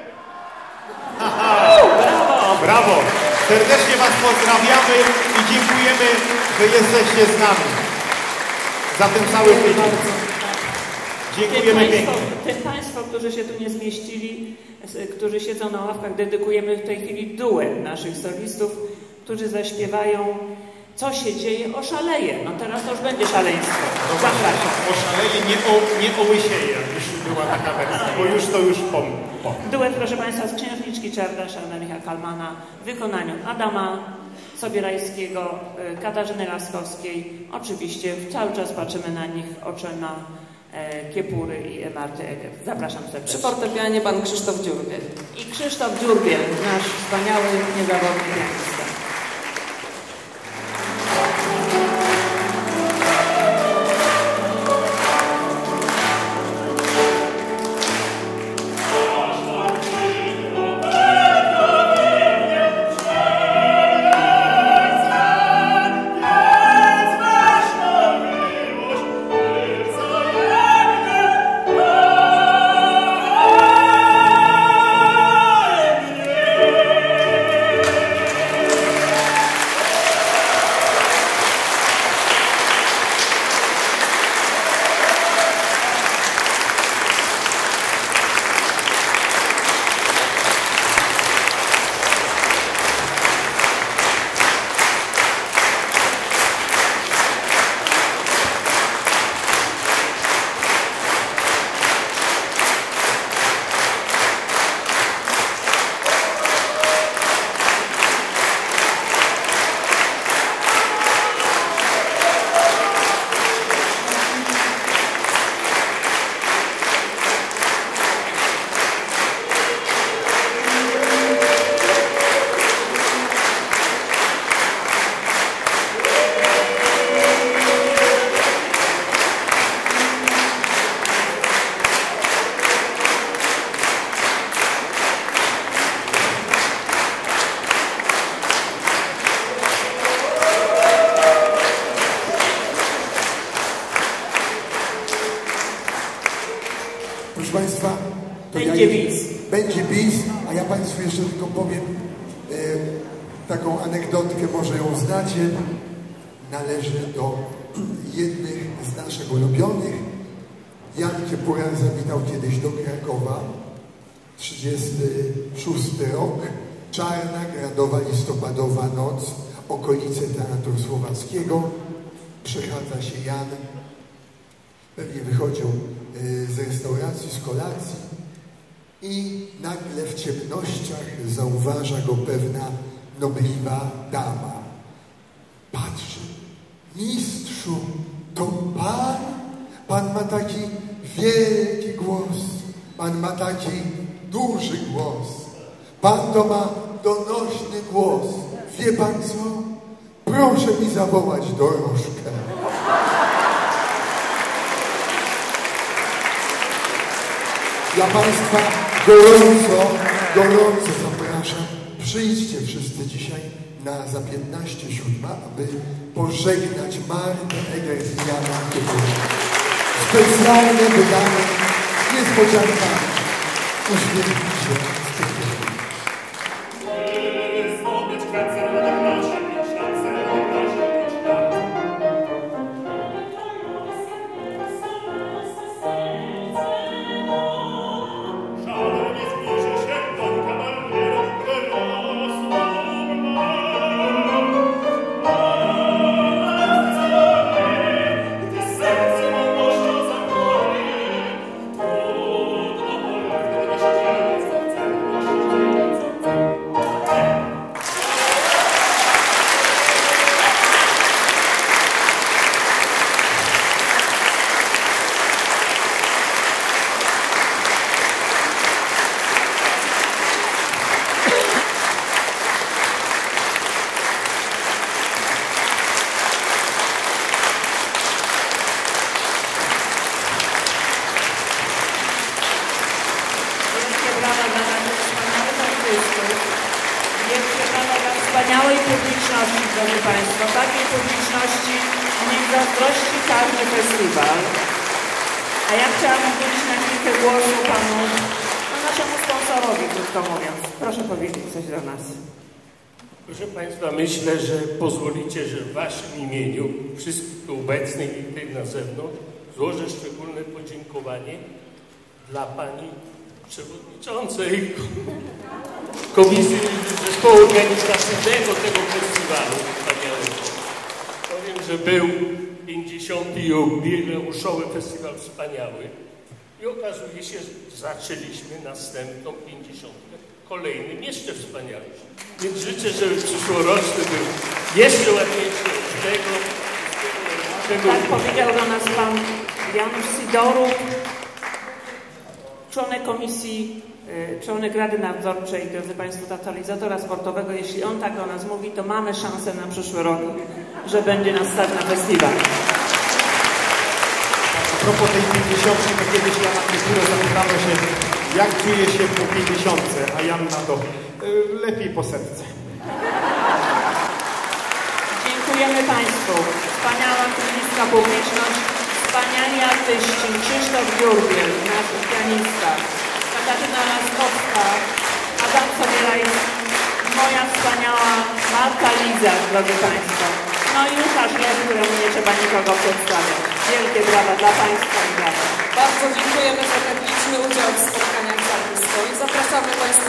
Brawo! Brawo! Serdecznie Was pozdrawiamy i dziękujemy, że jesteście z nami. Za ten cały tydzień. Dziękujemy pięknie. Tym Państwo, którzy się tu nie zmieścili, którzy siedzą na ławkach, dedykujemy w tej chwili duet naszych solistów. którzy zaśpiewają Co się dzieje, oszaleje. No teraz to już będzie szaleństwo. Zapraszam. Oszaleje, nie ołysieje, już była taka wersja, bo już to po. Duet, proszę Państwa, z Księżniczki Czardasza na Micha Kalmana w wykonaniu Adama Sobierajskiego, Katarzyny Laskowskiej. Oczywiście cały czas patrzymy na nich oczyma Kiepury i Marty Eger. Zapraszam serdecznie. Przy fortepianie pan Krzysztof Dziurbiel. I Krzysztof Dziurbiel, nasz wspaniały, niezawodny pianista. Proszę Państwa, to Będzie bis, a ja Państwu jeszcze tylko powiem taką anegdotkę, może ją znacie. Należy do jednych z naszych ulubionych. Jan Kiepura zawitał kiedyś do Krakowa, 36 rok, czarna, gradowa, listopadowa noc, okolice Teatru Słowackiego. Przechadza się Jan, pewnie wychodził z restauracji, z kolacji i nagle w ciemnościach zauważa go pewna nobliwa dama. Patrzy. Mistrzu, to pan? Pan ma taki wielki głos. Pan ma taki duży głos. Pan to ma donośny głos. Wie pan co? Proszę mi zawołać dorożkę. Ja Państwa gorąco zapraszam. Przyjdźcie wszyscy dzisiaj za 15:07, aby pożegnać Martę Eger i Jana Kiepura. Specjalne wydanie, niespodzianka. Uśmiechnijcie się. Wspaniałej publiczności, drodzy Państwo, takiej publiczności niech zazdrości każdy festiwal. A ja chciałam udzielić na chwilkę głosu panu, naszemu sponsorowi, krótko mówiąc. Proszę powiedzieć coś do nas. Proszę Państwa, myślę, że pozwolicie, że w Waszym imieniu, wszystkich tu obecnych i tych na zewnątrz, złożę szczególne podziękowanie dla Pani Przewodniczącej. komisji zespołu organizacyjnego tego festiwalu wspaniałego. Powiem, że był 50. jubileuszowy festiwal wspaniały i okazuje się, że zaczęliśmy następną 50. kolejnym jeszcze wspanialszym. Więc życzę, żeby przyszłoroczny był jeszcze ładniejszy od tego. Tak powiedział do nas pan Janusz Sidoruk, członek komisji, członek Rady Nadzorczej, drodzy Państwo, totalizatora sportowego. Jeśli on tak o nas mówi, to mamy szansę na przyszły rok, że będzie nas stać na festiwal. A propos tej 50, to kiedyś Jana Kietura zapytano się, jak czuje się po 50, a Jan na to lepiej po setce. Dziękujemy Państwu. Wspaniała kliniczna publiczność, wspaniali artyści, Krzysztof Dziurbiel, nasz pianista, Katarzyna Laskowska, Adam Sobierajski, moja wspaniała Marta Liza, drodzy Państwo. No i Łukasz Lew, któremu nie trzeba nikogo przedstawiać. Wielkie brawa dla Państwa i dla Was. Bardzo dziękujemy za tak liczny udział w spotkaniach z artystą i zapraszamy Państwa